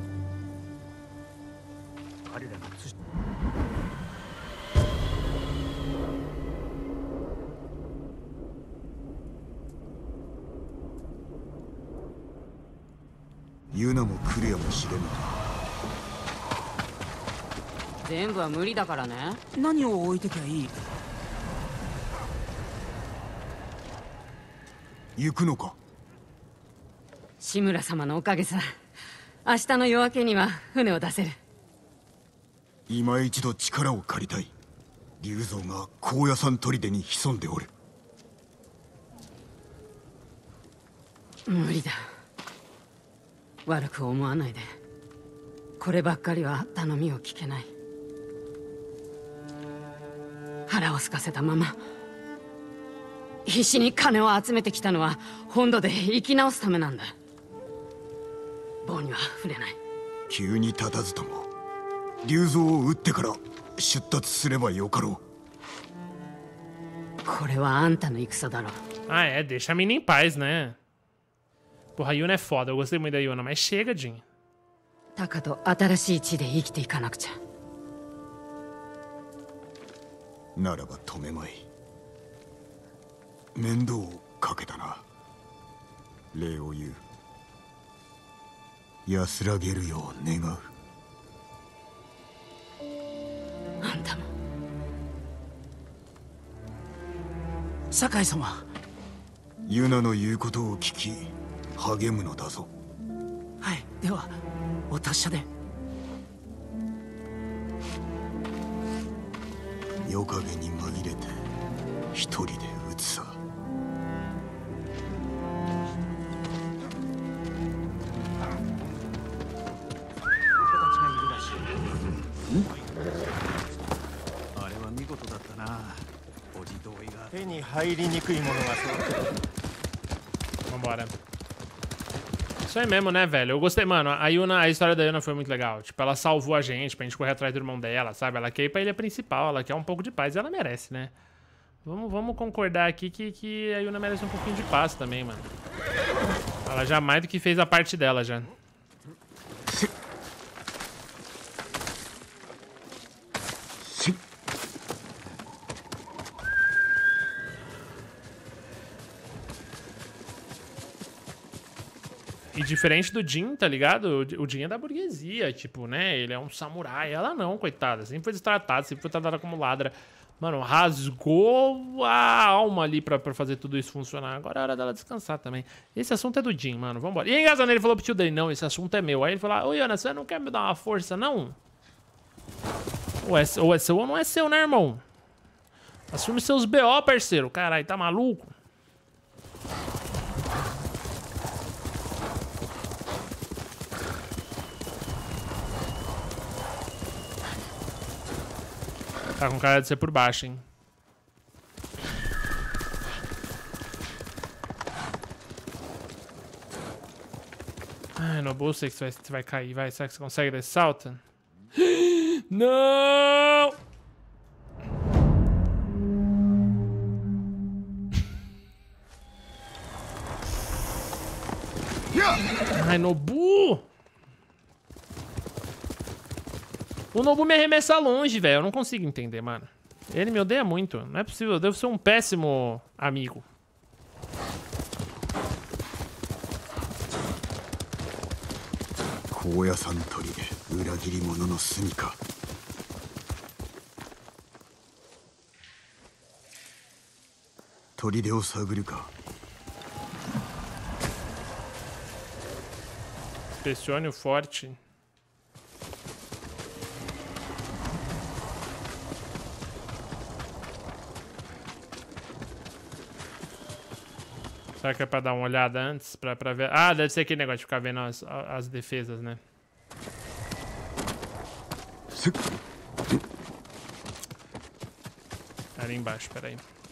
[SPEAKER 3] ユナも来るやもしれぬ。
[SPEAKER 7] 全部は無理だからね。
[SPEAKER 6] 何を置いてきゃいい？
[SPEAKER 3] 行くのか？
[SPEAKER 7] 志村様のおかげさ。明日の夜明けには船を出せる。
[SPEAKER 3] 今一度力を借りたい。龍蔵が高野山砦に潜んでおる。
[SPEAKER 7] 無理だ。 悪く思わないで。こればっかりは頼みを聞けない。腹を空かせたまま必死に金を集めてきたのは本土で生き直すためなんだ。棒には触れない。
[SPEAKER 3] 急に立たずとも竜蔵を撃ってから出立すればよかろ
[SPEAKER 7] う。これはあんたの戦だろ。
[SPEAKER 1] Ah, é, deixa a mina em paz, né? Porra, a Yuna é foda, eu gostei muito da Yuna, mas chega, Jin.
[SPEAKER 7] タカと新しい地で生きていかなくちゃ。
[SPEAKER 3] ならば止めまい。面倒をかけたな。礼を言う。安らげるよう願う。
[SPEAKER 7] あんたも。
[SPEAKER 6] 酒井様。
[SPEAKER 3] ユナの言うことを聞き励むのだぞ。
[SPEAKER 6] はい、ではお達者で。
[SPEAKER 3] 夜影に紛れて一人で撃つさ。
[SPEAKER 6] あれは見事だったな。おじ同意が
[SPEAKER 8] 手に入りにくいものがそう。
[SPEAKER 1] Vambora. Isso aí mesmo, né, velho? Eu gostei, mano. A história da Yuna foi muito legal. Tipo, ela salvou a gente pra gente correr atrás do irmão dela, sabe? Ela quer ir pra ilha principal, ela quer um pouco de paz e ela merece, né? Vamos concordar aqui que a Yuna merece um pouquinho de paz também, mano. Ela já mais do que fez a parte dela, já. E diferente do Jin, tá ligado? O Jin é da burguesia, tipo, né? Ele é um samurai. Ela não, coitada. Sempre foi destratada, sempre foi tratada como ladra. Mano, rasgou a alma ali pra fazer tudo isso funcionar. Agora é hora dela descansar também. Esse assunto é do Jin, mano. Vambora. E aí, Gazana, ele falou pro tio dele, não, esse assunto é meu. Aí ele falou, ô, Yuna, você não quer me dar uma força, não? Ou é seu ou não é seu, né, irmão? Assume seus BO, parceiro. Caralho, tá maluco? Tá com cara de ser por baixo, hein? Ai, Nobu, sei que você vai cair, vai. Será que você consegue dar esse salto? Não! Ai, Nobu! O Nobu me arremessa longe, velho. Eu não consigo entender, mano. Ele me odeia muito. Não é possível. Eu devo ser um péssimo amigo. Inspecione o forte. Será que é pra dar uma olhada antes? Pra ver... Ah, deve ser aquele negócio de ficar vendo as defesas, né? Ali embaixo, peraí.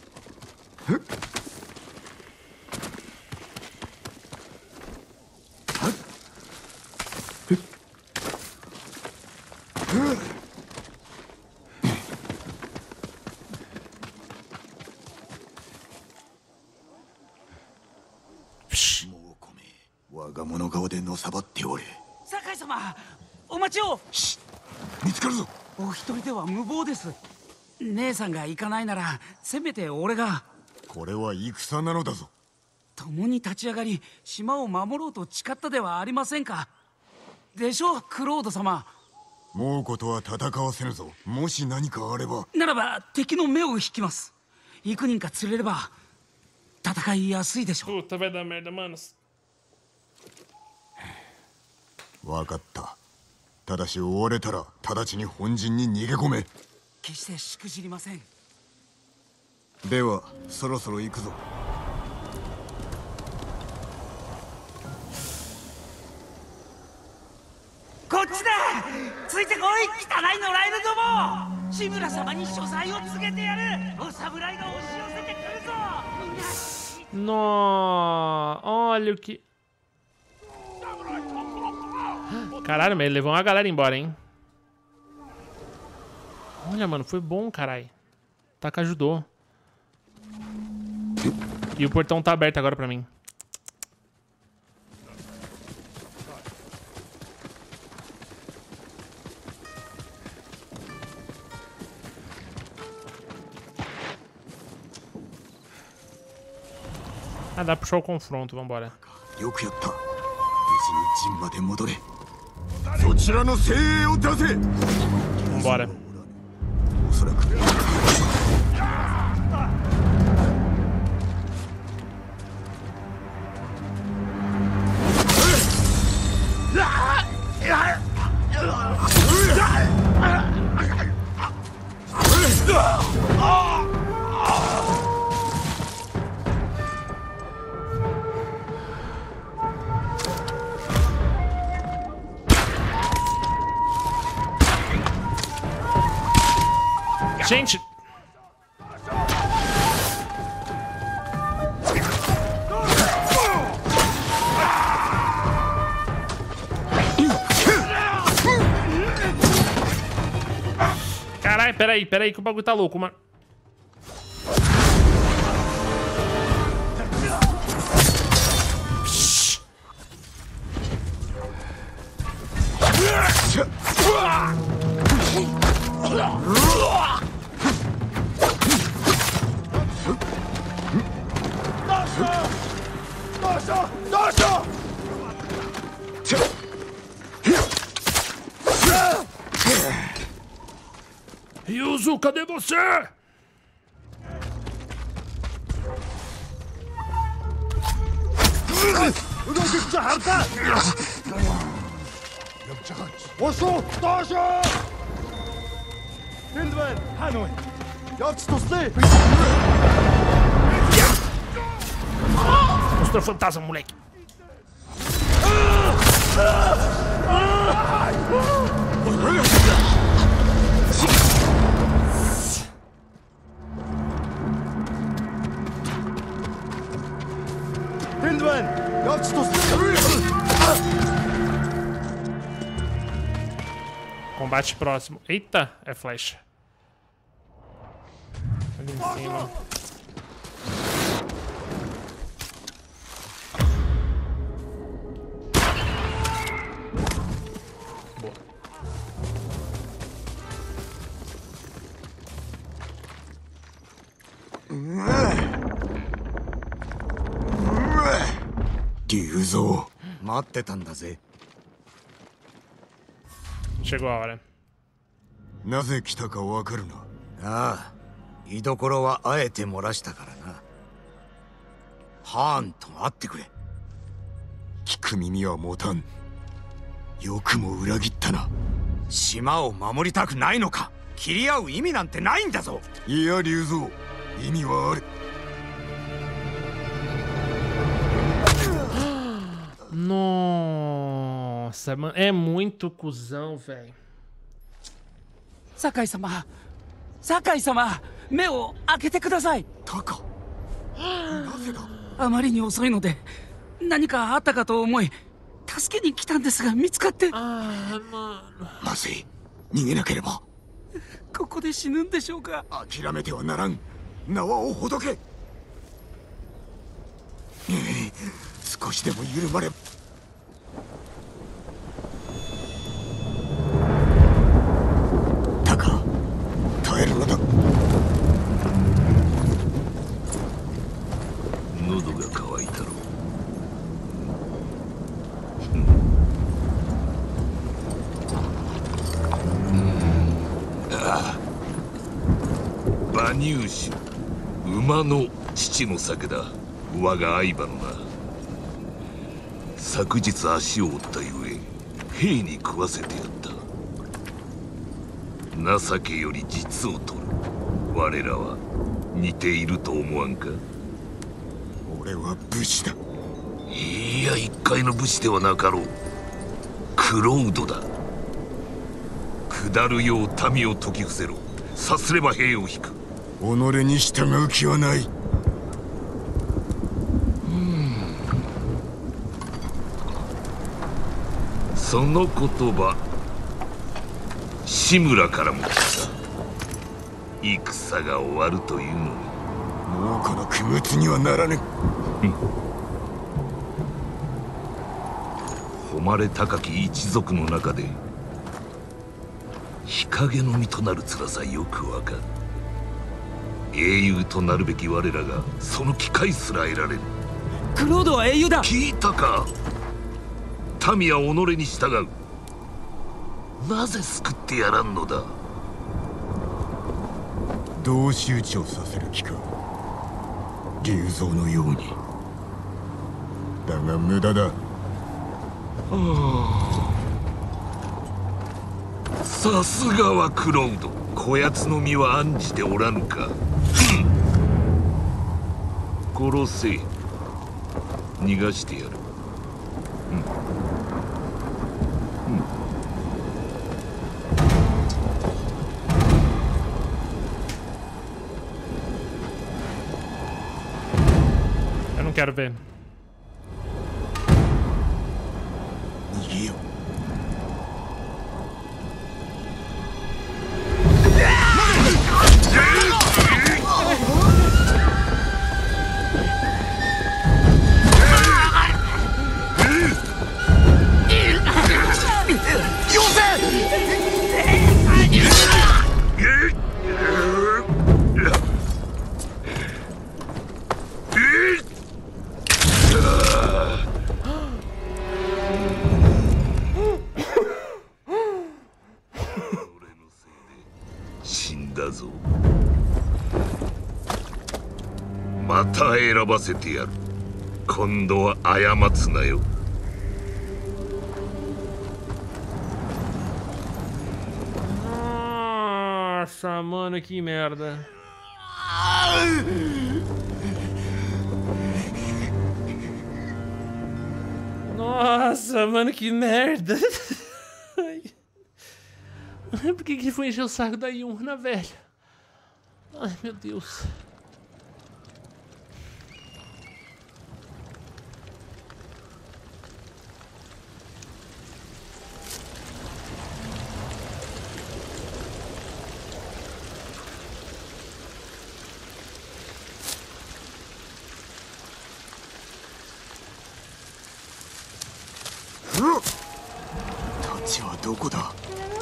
[SPEAKER 1] Puta, vai dar merda, manos.
[SPEAKER 3] わかった。ただし追われたら直ちに本陣に逃げ込め。
[SPEAKER 6] 決してしくじりません。
[SPEAKER 3] ではそろそろ行くぞ。
[SPEAKER 9] こっちだ。ついてこい、汚い野良犬ども。志村様に書斎を告げてやる。お侍が押し寄せてくるぞ。
[SPEAKER 1] Nossa, olha o que... Caralho, mas ele levou uma galera embora, hein? Olha, mano, foi bom, caralho. Taka ajudou. E o portão tá aberto agora pra mim. Ah, dá pra puxar o confronto, vambora. Vambora. Gente! Caralho, peraí que o bagulho tá louco, mano. Ryuzu, cadê você? Mostrou fantasma, moleque. Combate próximo. Eita, é flecha. Ali em cima. Boa.
[SPEAKER 3] Ryuzo, 待ってたんだぜ。
[SPEAKER 1] Chegou a hora.
[SPEAKER 3] なぜ来たかわかるな。ああ、居所はあえて漏らしたからな。ハーンと会ってくれ。聞く耳は持たん。よくも裏切ったな。島を守りたくないのか。切り合う意味なんてないんだぞ。いや、龍蔵、意味はある。
[SPEAKER 1] Nossa, mano, é muito cuzão, velho.
[SPEAKER 9] 酒井様、酒井様、目を開けてください。
[SPEAKER 3] タカ、なぜだ。
[SPEAKER 9] あまりに遅いので何かあったかと思い助けに来たんですが見つかって。
[SPEAKER 1] ま
[SPEAKER 3] ずい、逃げなければ。
[SPEAKER 9] ここで死ぬんでしょうか。
[SPEAKER 3] 諦めてはならん。縄をほどけ。少しでも緩まれ。タカ、耐えるのだ。
[SPEAKER 2] 喉が渇いたろ。馬乳酒、馬の父の酒だ。我が相場のな。昨日足を折ったゆえ兵に食わせてやった。情けより実を取る。我らは似ていると思わんか。
[SPEAKER 3] 俺は武士だ。
[SPEAKER 2] いや、一介の武士ではなかろう。クロードだ。
[SPEAKER 10] 下るよう民を説き伏せろ。さすれば兵を引く。
[SPEAKER 3] 己に従う気はない。
[SPEAKER 10] その言葉、志村からも来た。戦が終わるというのに。
[SPEAKER 3] もうこの供物にはならぬ。
[SPEAKER 10] 誉れ高き一族の中で日陰の身となる辛さよくわかる。英雄となるべき我らがその機会すら得られる。
[SPEAKER 9] クロードは英雄だ。
[SPEAKER 10] 聞いたか。民は己に従う。なぜ救ってやらんのだ。
[SPEAKER 3] 同士討ちをさせる気か。竜蔵のように。だが無駄だ。
[SPEAKER 10] さすがはクロウド。こやつの身は案じておらぬか。殺せ。逃がしてやる。
[SPEAKER 1] Eu não quero ver.
[SPEAKER 3] 逃げよ。
[SPEAKER 10] 死んだぞ。また選ばせてやる。今度は過つなよ。
[SPEAKER 1] Nossa, mano, que merda. Nossa, mano, que merda. Por que foi encher o saco da Yuna, velho? Ai, meu Deus.
[SPEAKER 3] Tachiはどこだ。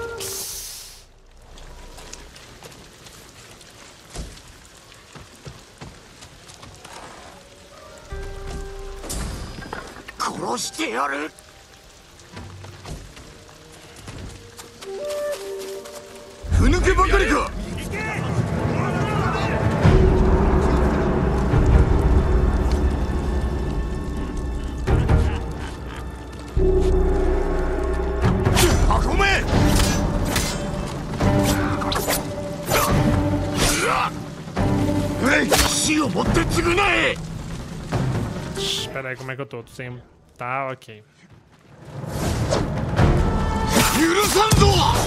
[SPEAKER 3] 殺してやる。ふぬけばかりか。運め。死を持って償え。
[SPEAKER 1] Espera aí, como é que eu tô? Tô sem... Tá, ok.
[SPEAKER 3] 許さんぞ。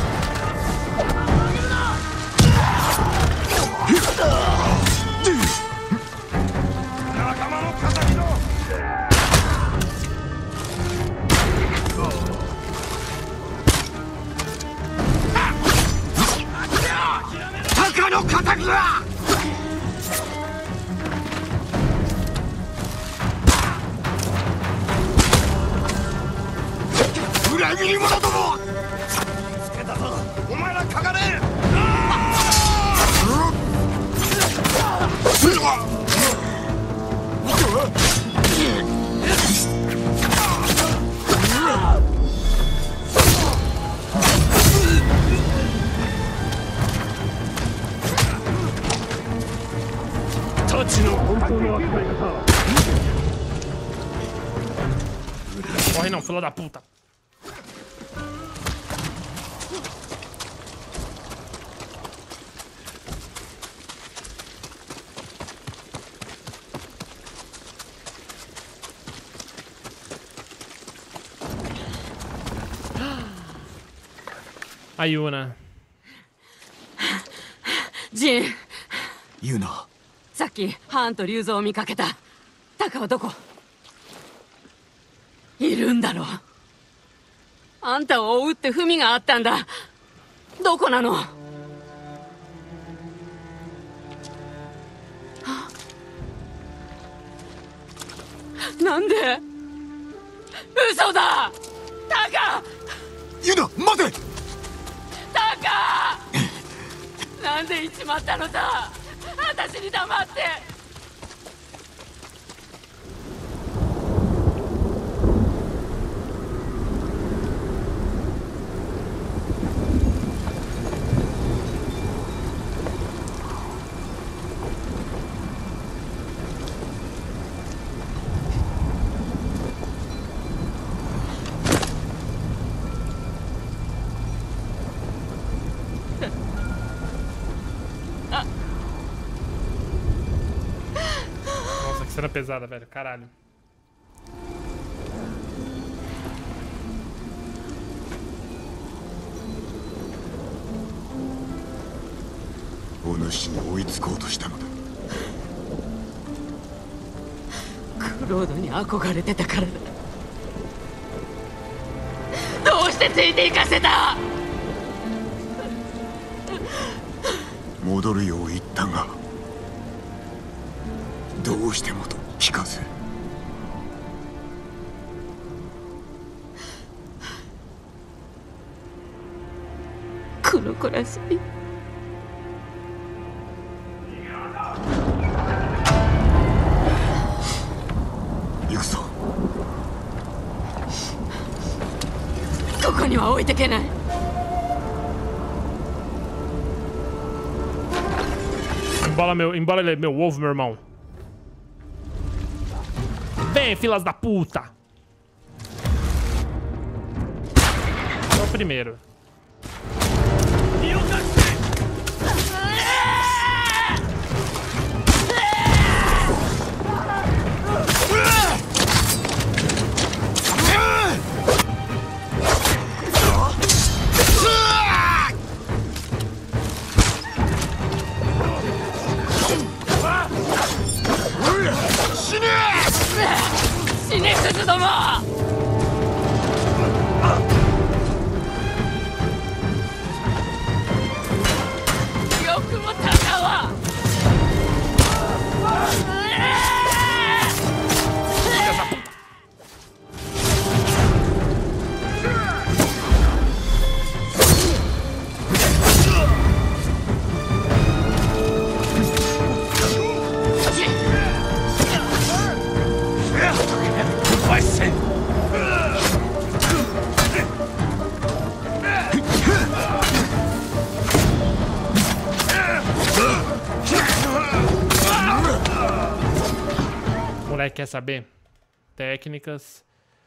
[SPEAKER 9] 仲間の敵の。
[SPEAKER 3] 鷹の敵だ。裏切り者ども。つけたぞ。お前らかかれ。
[SPEAKER 1] タチの本当の扱い方。Corre não, filho da puta. A Yuna.
[SPEAKER 7] ジン。
[SPEAKER 6] ユナ。
[SPEAKER 7] さっきハーンと竜蔵を見かけた。タカはどこ？いるんだろう。あんたを追うって文があったんだ。どこなの？なんで？嘘だ！タカ！
[SPEAKER 6] ユナ、待て！
[SPEAKER 7] タカ！なんで行っちまったのさ。私に黙って。
[SPEAKER 1] Cena pesada, velho. Caralho.
[SPEAKER 6] O主に追いつこうとしたのだ。
[SPEAKER 7] クロードに憧れてたからだ。どうしてついて行かせた？
[SPEAKER 6] 戻るよう言ったが、どうしてもと聞かせ。
[SPEAKER 7] この子らしい。
[SPEAKER 6] 行くぞ。
[SPEAKER 7] ここには置いてけない。
[SPEAKER 1] Embora ele é meu ovo, meu irmão. Vem, filas da puta! É o primeiro. Quer saber? Técnicas,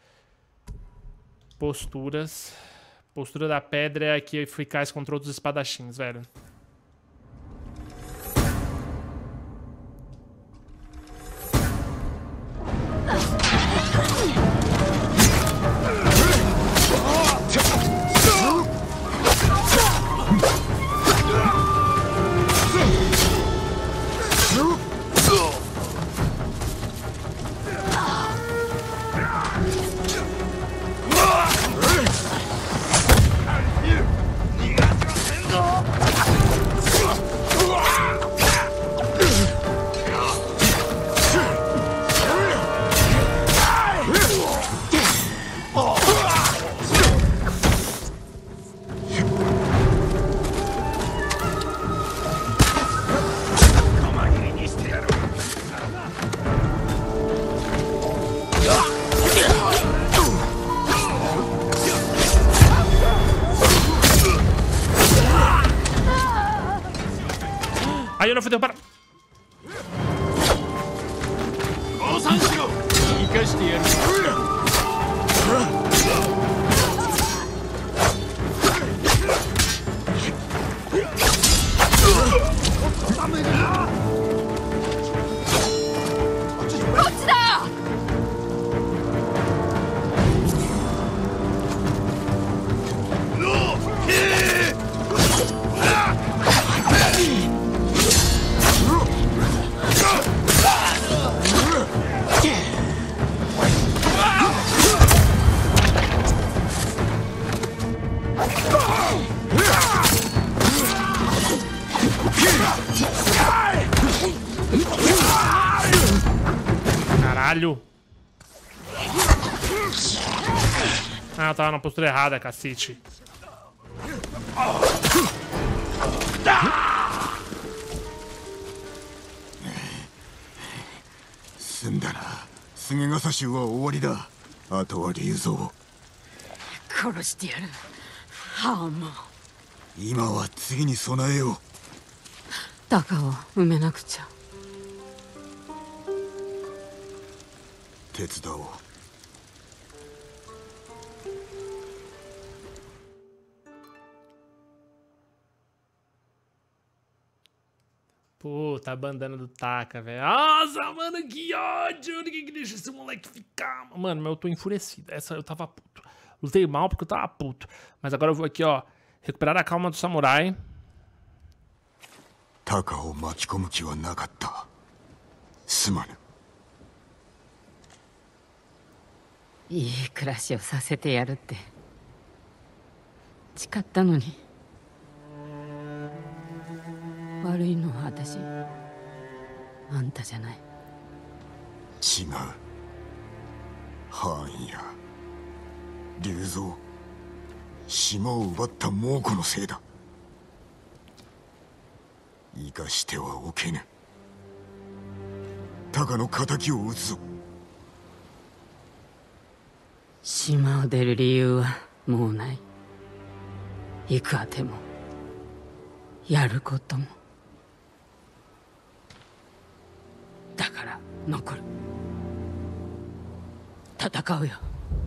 [SPEAKER 1] posturas. Postura da pedra é a que é eficaz contra outros espadachins, velho. Aí eu não fui derrubar. Caralho. Ah, eu tava na postura errada, cacete.
[SPEAKER 7] Taka を埋めなくちゃ。
[SPEAKER 3] 手伝おう。
[SPEAKER 1] Puta, a bandana do Taka, velho. Nossa, mano, que ódio. Ninguém que deixa esse moleque ficar. Mano, mas eu tô enfurecido. Essa eu tava puto. Lutei mal porque eu tava puto. Mas agora eu vou aqui, ó, recuperar a calma do samurai.
[SPEAKER 3] Takaを巻き込む気はなかった。すまぬ。
[SPEAKER 7] いい暮らしをさせてやるって誓ったのに。悪いのは私、あんたじゃない。
[SPEAKER 3] 違う。範囲や龍蔵、島を奪った猛虎のせいだ。生かしてはおけぬ。鷹の敵を討つぞ。
[SPEAKER 7] 島を出る理由はもうない。行くあてもやることも。だから残る。戦うよ。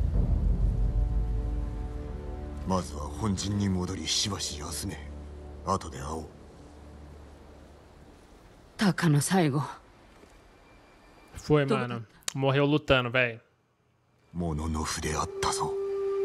[SPEAKER 3] まずは本陣に戻りしばし休め。後で会おう。
[SPEAKER 7] 鷹の最後。
[SPEAKER 1] Foi, mano. Morreu lutando, velho.
[SPEAKER 3] ものの筆あったぞ。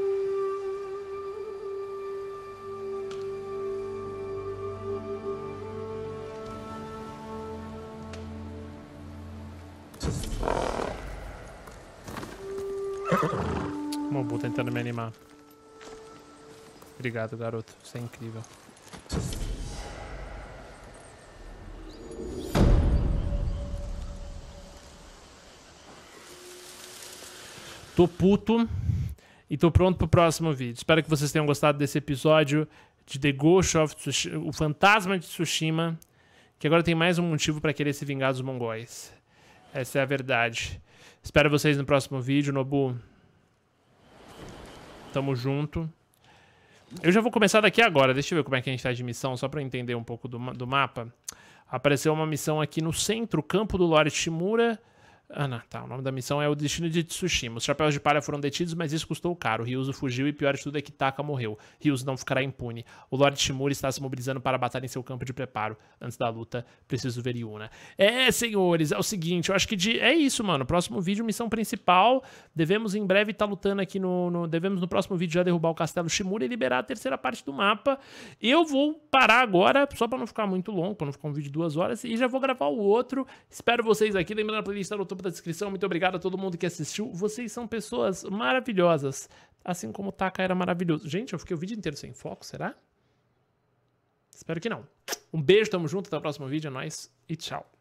[SPEAKER 1] Mobu tentando me animar. Obrigado, garoto. Você é incrível. Tô puto e tô pronto pro próximo vídeo. Espero que vocês tenham gostado desse episódio de The Ghost of Tsushima, o Fantasma de Tsushima, que agora tem mais um motivo pra querer se vingar dos mongóis. Essa é a verdade. Espero vocês no próximo vídeo, Nobu. Tamo junto. Eu já vou começar daqui agora. Deixa eu ver como é que a gente tá de missão, só pra eu entender um pouco do mapa. Apareceu uma missão aqui no centro, campo do Lord Shimura. Ah, não, tá. O nome da missão é o Destino de Tsushima. Os chapéus de palha foram detidos, mas isso custou caro. Ryuzo fugiu e pior de tudo é que Taka morreu. Ryuzo não ficará impune. O Lord Shimura está se mobilizando para a batalha em seu campo de preparo. Antes da luta, preciso ver Yuna. É, senhores, é o seguinte, eu acho que é isso, mano. Próximo vídeo, missão principal. Devemos em breve estar lutando aqui devemos no próximo vídeo já derrubar o castelo Shimura e liberar a terceira parte do mapa. Eu vou parar agora, só para não ficar muito longo, para não ficar um vídeo de 2 horas, e já vou gravar o outro. Espero vocês aqui. Lembrando, a playlist tá no topo da descrição. Muito obrigado a todo mundo que assistiu. Vocês são pessoas maravilhosas, assim como o Taka era maravilhoso. Gente, eu fiquei o vídeo inteiro sem foco, será? Espero que não. Um beijo, tamo junto, até o próximo vídeo, é nóis e tchau.